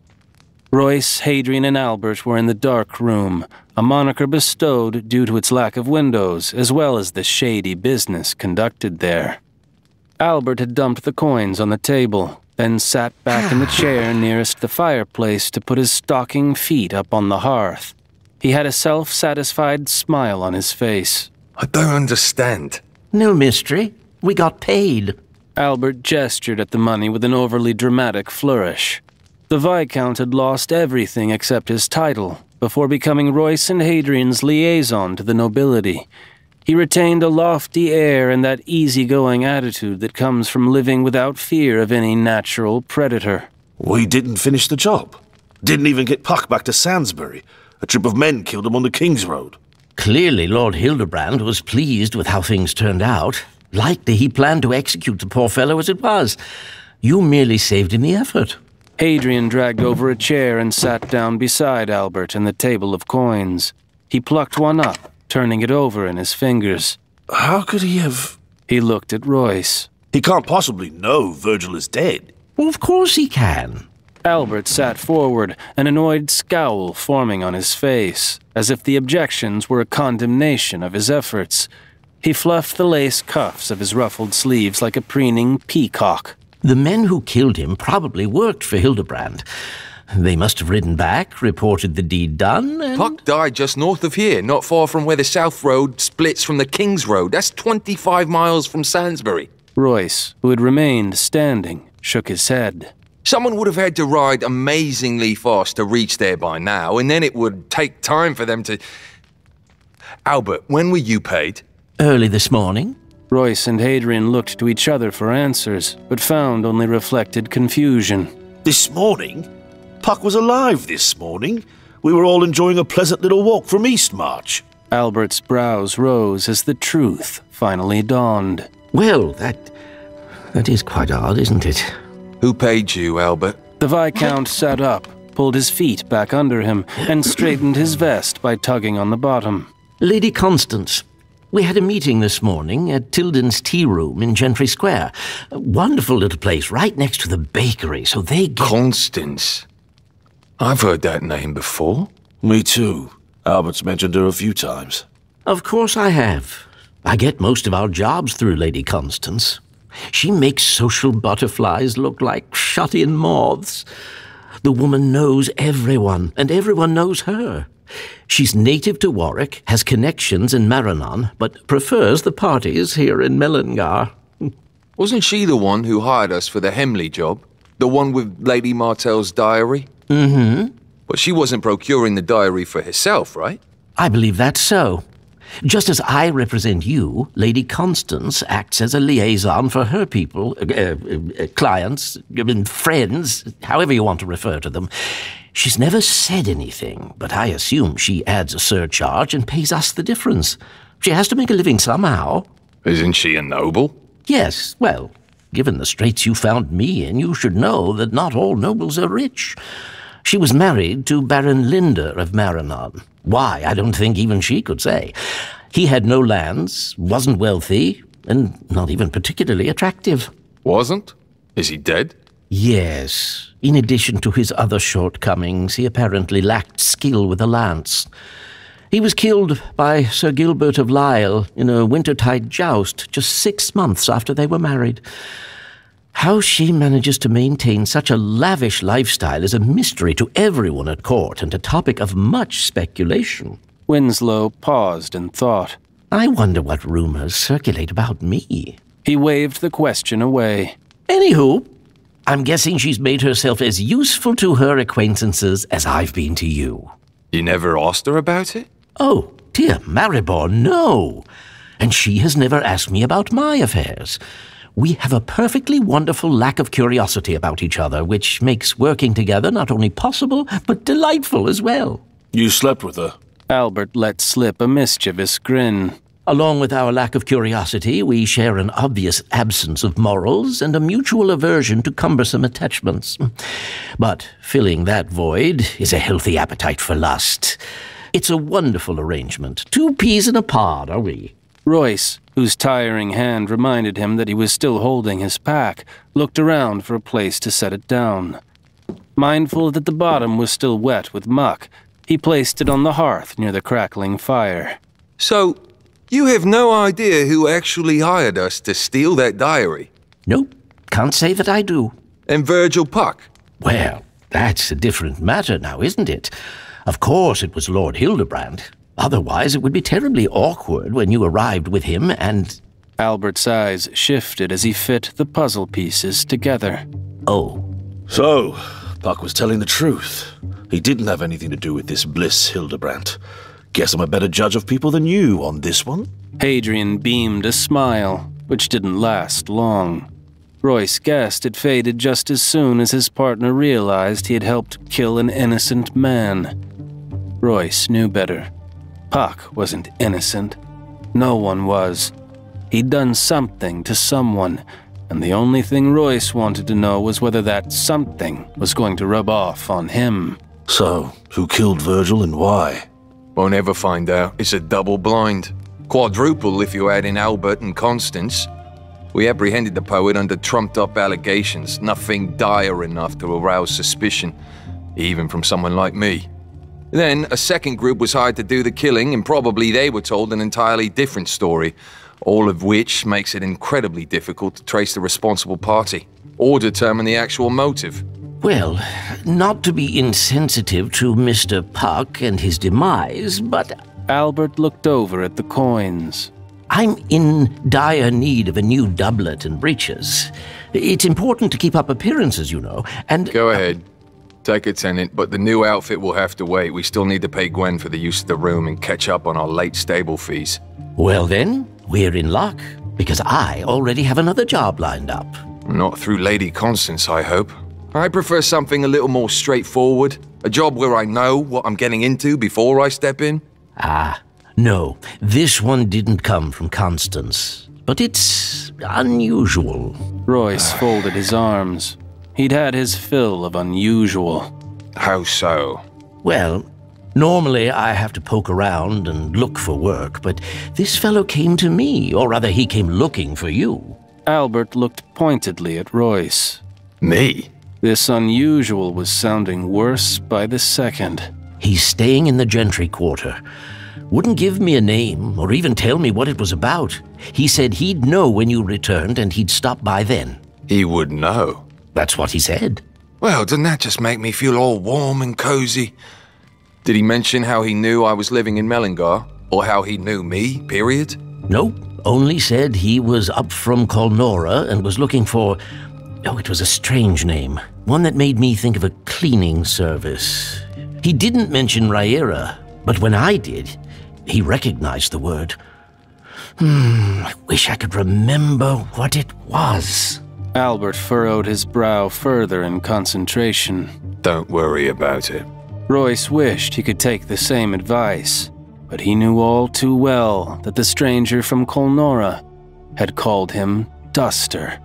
Royce, Hadrian, and Albert were in the dark room, a moniker bestowed due to its lack of windows, as well as the shady business conducted there. Albert had dumped the coins on the table, then sat back in the chair nearest the fireplace to put his stocking feet up on the hearth. He had a self-satisfied smile on his face. I don't understand. No mystery. We got paid. Albert gestured at the money with an overly dramatic flourish. The Viscount had lost everything except his title, before becoming Royce and Hadrian's liaison to the nobility. He retained a lofty air and that easygoing attitude that comes from living without fear of any natural predator. We didn't finish the job. Didn't even get Puck back to Sainsbury. A troop of men killed him on the King's Road. Clearly Lord Hildebrand was pleased with how things turned out. Likely he planned to execute the poor fellow as it was. You merely saved him the effort. Hadrian dragged over a chair and sat down beside Albert and the table of coins. He plucked one up, turning it over in his fingers. How could he have... He looked at Royce. He can't possibly know Virgil is dead. Well, of course he can. Albert sat forward, an annoyed scowl forming on his face, as if the objections were a condemnation of his efforts. He fluffed the lace cuffs of his ruffled sleeves like a preening peacock. The men who killed him probably worked for Hildebrand. They must have ridden back, reported the deed done, and... Puck died just north of here, not far from where the South Road splits from the King's Road. That's twenty-five miles from Sainsbury. Royce, who had remained standing, shook his head. Someone would have had to ride amazingly fast to reach there by now, and then it would take time for them to... Albert, when were you paid? Early this morning. Royce and Hadrian looked to each other for answers, but found only reflected confusion. This morning? Puck was alive this morning. We were all enjoying a pleasant little walk from Eastmarch. Albert's brows rose as the truth finally dawned. Well, that... that is quite odd, isn't it? Who paid you, Albert? The Viscount sat up, pulled his feet back under him, and straightened his vest by tugging on the bottom. Lady Constance. We had a meeting this morning at Tilden's Tea Room in Gentry Square. A wonderful little place right next to the bakery, so they get... Constance? I've heard that name before. Me too. Albert's mentioned her a few times. Of course I have. I get most of our jobs through Lady Constance. She makes social butterflies look like shut-in moths. The woman knows everyone, and everyone knows her. She's native to Warwick, has connections in Maranon, but prefers the parties here in Mellingar. Wasn't she the one who hired us for the Hemley job? The one with Lady Martell's diary? Mm-hmm. But she wasn't procuring the diary for herself, right? I believe that's so. Just as I represent you, Lady Constance acts as a liaison for her people, uh, uh, clients, uh, friends, however you want to refer to them. She's never said anything, but I assume she adds a surcharge and pays us the difference. She has to make a living somehow. Isn't she a noble? Yes, well, given the straits you found me in, you should know that not all nobles are rich. She was married to Baron Linder of Maranon. Why, I don't think even she could say. He had no lands, wasn't wealthy, and not even particularly attractive. Wasn't? Is he dead? Yes. In addition to his other shortcomings, he apparently lacked skill with a lance. He was killed by Sir Gilbert of Lisle in a wintertide joust just six months after they were married. How she manages to maintain such a lavish lifestyle is a mystery to everyone at court and a topic of much speculation. Winslow paused and thought. I wonder what rumors circulate about me. He waved the question away. Anywho, I'm guessing she's made herself as useful to her acquaintances as I've been to you. You never asked her about it? Oh, dear Maribor, no. And she has never asked me about my affairs. We have a perfectly wonderful lack of curiosity about each other, which makes working together not only possible, but delightful as well. You slept with her? Albert let slip a mischievous grin. Along with our lack of curiosity, we share an obvious absence of morals and a mutual aversion to cumbersome attachments. But filling that void is a healthy appetite for lust. It's a wonderful arrangement. Two peas in a pod, are we? Royce, whose tiring hand reminded him that he was still holding his pack, looked around for a place to set it down. Mindful that the bottom was still wet with muck, he placed it on the hearth near the crackling fire. So, you have no idea who actually hired us to steal that diary? Nope, can't say that I do. And Virgil Puck? Well, that's a different matter now, isn't it? Of course it was Lord Hildebrand. Otherwise it would be terribly awkward when you arrived with him and... Albert's eyes shifted as he fit the puzzle pieces together. Oh. So, Puck was telling the truth. He didn't have anything to do with this Bliss Hildebrand. Guess I'm a better judge of people than you on this one. Hadrian beamed a smile, which didn't last long. Royce guessed it faded just as soon as his partner realized he had helped kill an innocent man. Royce knew better. Puck wasn't innocent. No one was. He'd done something to someone, and the only thing Royce wanted to know was whether that something was going to rub off on him. So, who killed Virgil and why? Won't ever find out. It's a double blind. Quadruple if you add in Albert and Constance. We apprehended the poet under trumped-up allegations, nothing dire enough to arouse suspicion, even from someone like me. Then, a second group was hired to do the killing, and probably they were told an entirely different story, all of which makes it incredibly difficult to trace the responsible party, or determine the actual motive. Well, not to be insensitive to Mister Puck and his demise, but... Albert looked over at the coins. I'm in dire need of a new doublet and breeches. It's important to keep up appearances, you know, and... Go ahead. Take a tenant, but the new outfit will have to wait. We still need to pay Gwen for the use of the room and catch up on our late stable fees. Well then, we're in luck, because I already have another job lined up. Not through Lady Constance, I hope. I prefer something a little more straightforward. A job where I know what I'm getting into before I step in. Ah, no. This one didn't come from Constance. But it's unusual. Royce folded his arms. He'd had his fill of unusual. How so? Well, normally I have to poke around and look for work, but this fellow came to me, or rather he came looking for you. Albert looked pointedly at Royce. Me? This unusual was sounding worse by the second. He's staying in the gentry quarter. Wouldn't give me a name or even tell me what it was about. He said he'd know when you returned and he'd stop by then. He would know? That's what he said. Well, doesn't that just make me feel all warm and cozy? Did he mention how he knew I was living in Melingar? Or how he knew me, period? Nope. Only said he was up from Colnora and was looking for... Oh, it was a strange name. One that made me think of a cleaning service. He didn't mention Riyria, but when I did, he recognized the word. Hmm, I wish I could remember what it was. Albert furrowed his brow further in concentration. Don't worry about it. Royce wished he could take the same advice, but he knew all too well that the stranger from Colnora had called him Duster.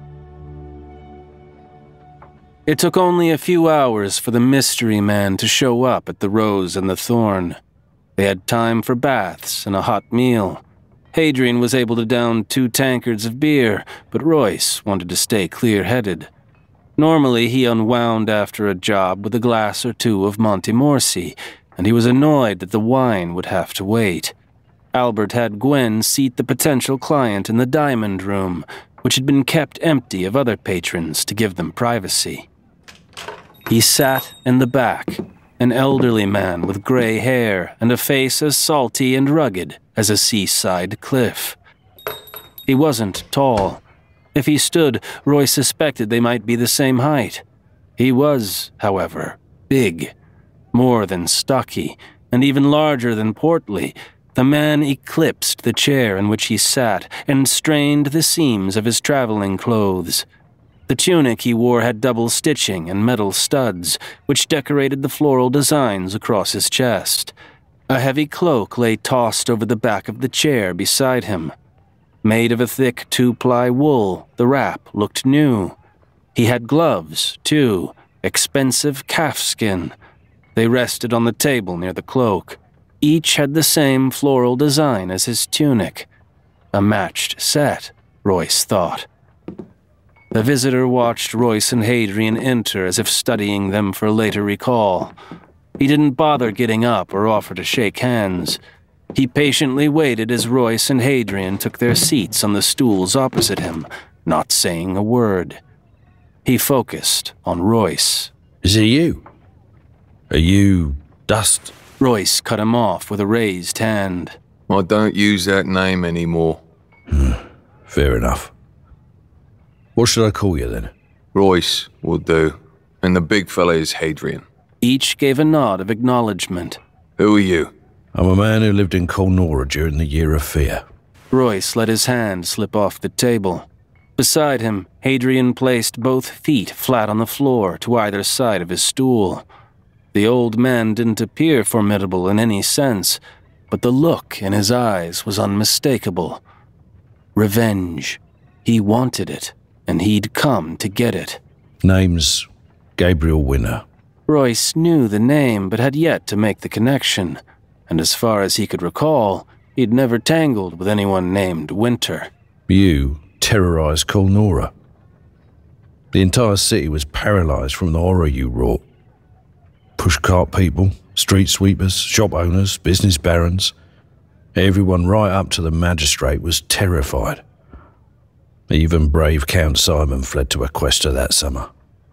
It took only a few hours for the mystery man to show up at the Rose and the Thorn. They had time for baths and a hot meal. Hadrian was able to down two tankards of beer, but Royce wanted to stay clear-headed. Normally, he unwound after a job with a glass or two of Montemorsi, and he was annoyed that the wine would have to wait. Albert had Gwen seat the potential client in the diamond room, which had been kept empty of other patrons to give them privacy. He sat in the back, an elderly man with gray hair and a face as salty and rugged as a seaside cliff. He wasn't tall. If he stood, Roy suspected they might be the same height. He was, however, big, more than stocky, and even larger than portly. The man eclipsed the chair in which he sat and strained the seams of his traveling clothes. The tunic he wore had double stitching and metal studs, which decorated the floral designs across his chest. A heavy cloak lay tossed over the back of the chair beside him. Made of a thick two-ply wool, the wrap looked new. He had gloves, too, expensive calfskin. They rested on the table near the cloak. Each had the same floral design as his tunic. A matched set, Royce thought. The visitor watched Royce and Hadrian enter as if studying them for later recall. He didn't bother getting up or offer to shake hands. He patiently waited as Royce and Hadrian took their seats on the stools opposite him, not saying a word. He focused on Royce. Is it you? Are you Dust? Royce cut him off with a raised hand. I don't use that name anymore. Fair enough. What should I call you then? Royce will do. And the big fella is Hadrian. Each gave a nod of acknowledgement. Who are you? I'm a man who lived in Colnora during the Year of Fear. Royce let his hand slip off the table. Beside him, Hadrian placed both feet flat on the floor to either side of his stool. The old man didn't appear formidable in any sense, but the look in his eyes was unmistakable. Revenge. He wanted it, and he'd come to get it. Name's Gabriel Winter. Royce knew the name, but had yet to make the connection, and as far as he could recall, he'd never tangled with anyone named Winter. You terrorized Colnora. The entire city was paralyzed from the horror you wrought. Pushcart people, street sweepers, shop owners, business barons. Everyone right up to the magistrate was terrified. Even brave Count Simon fled to Equesta that summer.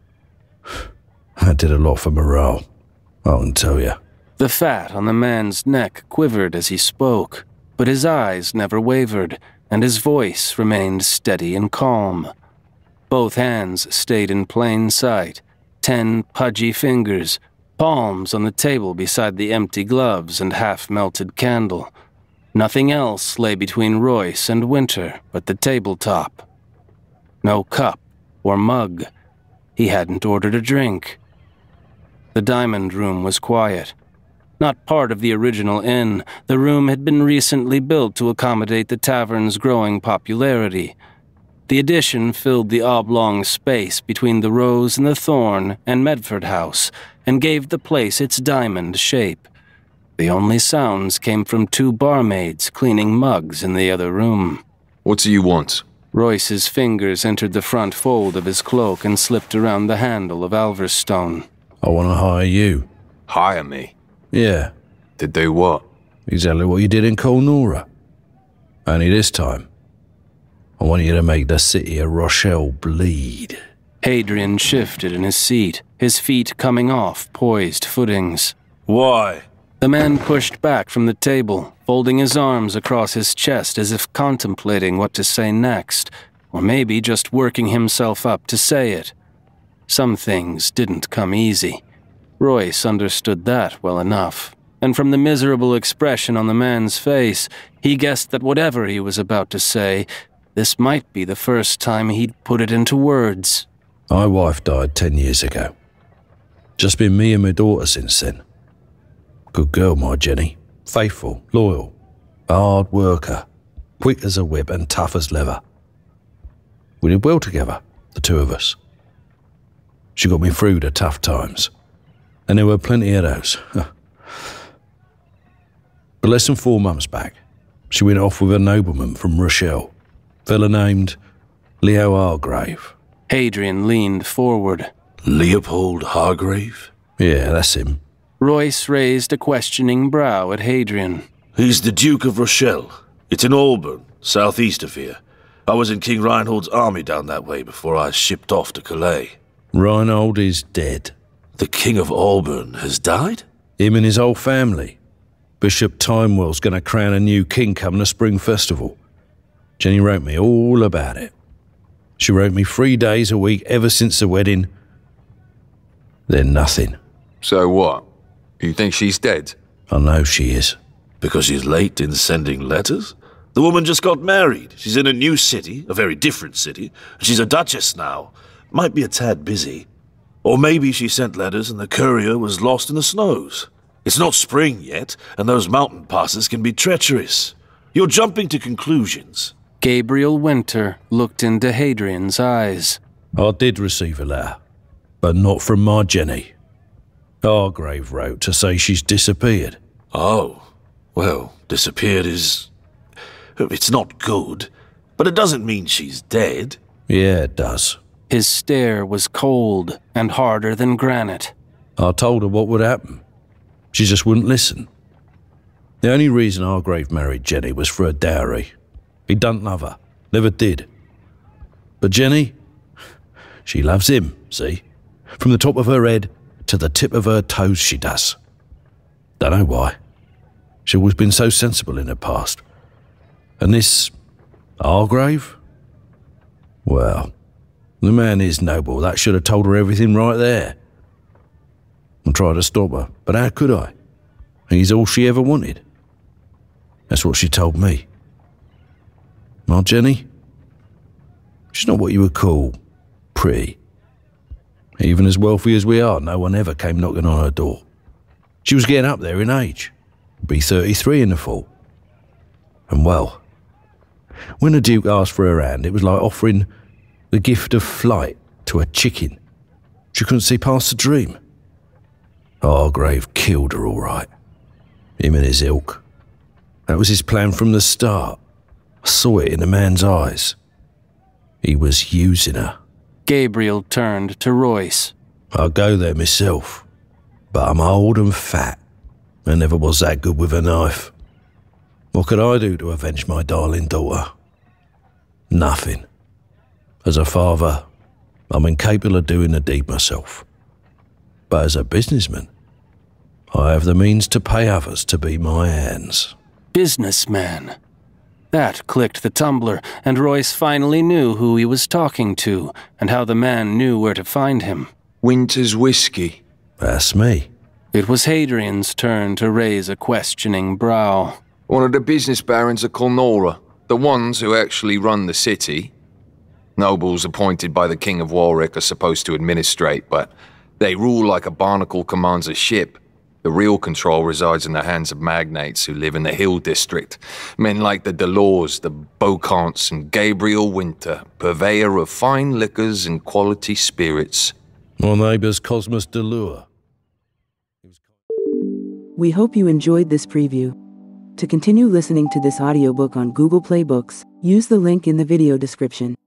That did a lot for morale, I can tell you. The fat on the man's neck quivered as he spoke, but his eyes never wavered, and his voice remained steady and calm. Both hands stayed in plain sight, ten pudgy fingers, palms on the table beside the empty gloves and half-melted candle. Nothing else lay between Royce and Winter but the tabletop. No cup or mug. He hadn't ordered a drink. The diamond room was quiet. Not part of the original inn, the room had been recently built to accommodate the tavern's growing popularity. The addition filled the oblong space between the Rose and the Thorn and Medford House, and gave the place its diamond shape. The only sounds came from two barmaids cleaning mugs in the other room. What do you want? Royce's fingers entered the front fold of his cloak and slipped around the handle of Alverstone. I want to hire you. Hire me? Yeah. To do what? Exactly what you did in Colnora. Only this time, I want you to make the city of Rochelle bleed. Hadrian shifted in his seat, his feet coming off poised footings. Why? The man pushed back from the table, folding his arms across his chest as if contemplating what to say next, or maybe just working himself up to say it. Some things didn't come easy. Royce understood that well enough, and from the miserable expression on the man's face, he guessed that whatever he was about to say, this might be the first time he'd put it into words. My wife died ten years ago. Just been me and my daughter since then. Good girl, my Jenny. Faithful, loyal, a hard worker, quick as a whip and tough as leather. We did well together, the two of us. She got me through the tough times, and there were plenty of those. But less than four months back, she went off with a nobleman from Rochelle, fella named Leo Hargrave. Hadrian leaned forward. Leopold Hargrave? Yeah, that's him. Royce raised a questioning brow at Hadrian. He's the Duke of Rochelle. It's in Auburn, southeast of here. I was in King Reinhold's army down that way before I shipped off to Calais. Reinhold is dead. The King of Auburn has died? Him and his whole family. Bishop Timewell's gonna crown a new king come the spring festival. Jenny wrote me all about it. She wrote me three days a week ever since the wedding. Then nothing. So what? You think she's dead? I know she is. Because she's late in sending letters? The woman just got married. She's in a new city, a very different city. She's a duchess now. Might be a tad busy. Or maybe she sent letters and the courier was lost in the snows. It's not spring yet, and those mountain passes can be treacherous. You're jumping to conclusions. Gabriel Winter looked into Hadrian's eyes. I did receive a letter, but not from my Jenny. Hargrave wrote to say she's disappeared. Oh, well, disappeared is... It's not good, but it doesn't mean she's dead. Yeah, it does. His stare was cold and harder than granite. I told her what would happen. She just wouldn't listen. The only reason Hargrave married Jenny was for a dowry. He don't love her. Never did. But Jenny, she loves him, see? From the top of her head to the tip of her toes she does. Don't know why. She's always been so sensible in her past. And this Hargrave? Well, the man is noble. That should have told her everything right there. I tried to stop her, but how could I? He's all she ever wanted. That's what she told me. My Jenny? She's not what you would call pretty. Even as wealthy as we are, no one ever came knocking on her door. She was getting up there in age. Be thirty-three in the fall. And well, when the Duke asked for her hand, it was like offering the gift of flight to a chicken. She couldn't see past the dream. Hargrave killed her all right. Him and his ilk. That was his plan from the start. I saw it in the man's eyes. He was using her. Gabriel turned to Royce. I'll go there myself, but I'm old and fat. I never was that good with a knife. What could I do to avenge my darling daughter? Nothing. As a father, I'm incapable of doing the deed myself. But as a businessman, I have the means to pay others to be my hands. Businessman. That clicked the tumbler, and Royce finally knew who he was talking to, and how the man knew where to find him. Winter's whiskey. That's me. It was Hadrian's turn to raise a questioning brow. One of the business barons of Colnora, the ones who actually run the city. Nobles appointed by the King of Warwick are supposed to administrate, but they rule like a barnacle commands a ship. The real control resides in the hands of magnates who live in the Hill District. Men like the Delors, the Beaucamps, and Gabriel Winter, purveyor of fine liquors and quality spirits. My neighbour's Cosmos Delure. We hope you enjoyed this preview. To continue listening to this audiobook on Google Play Books, use the link in the video description.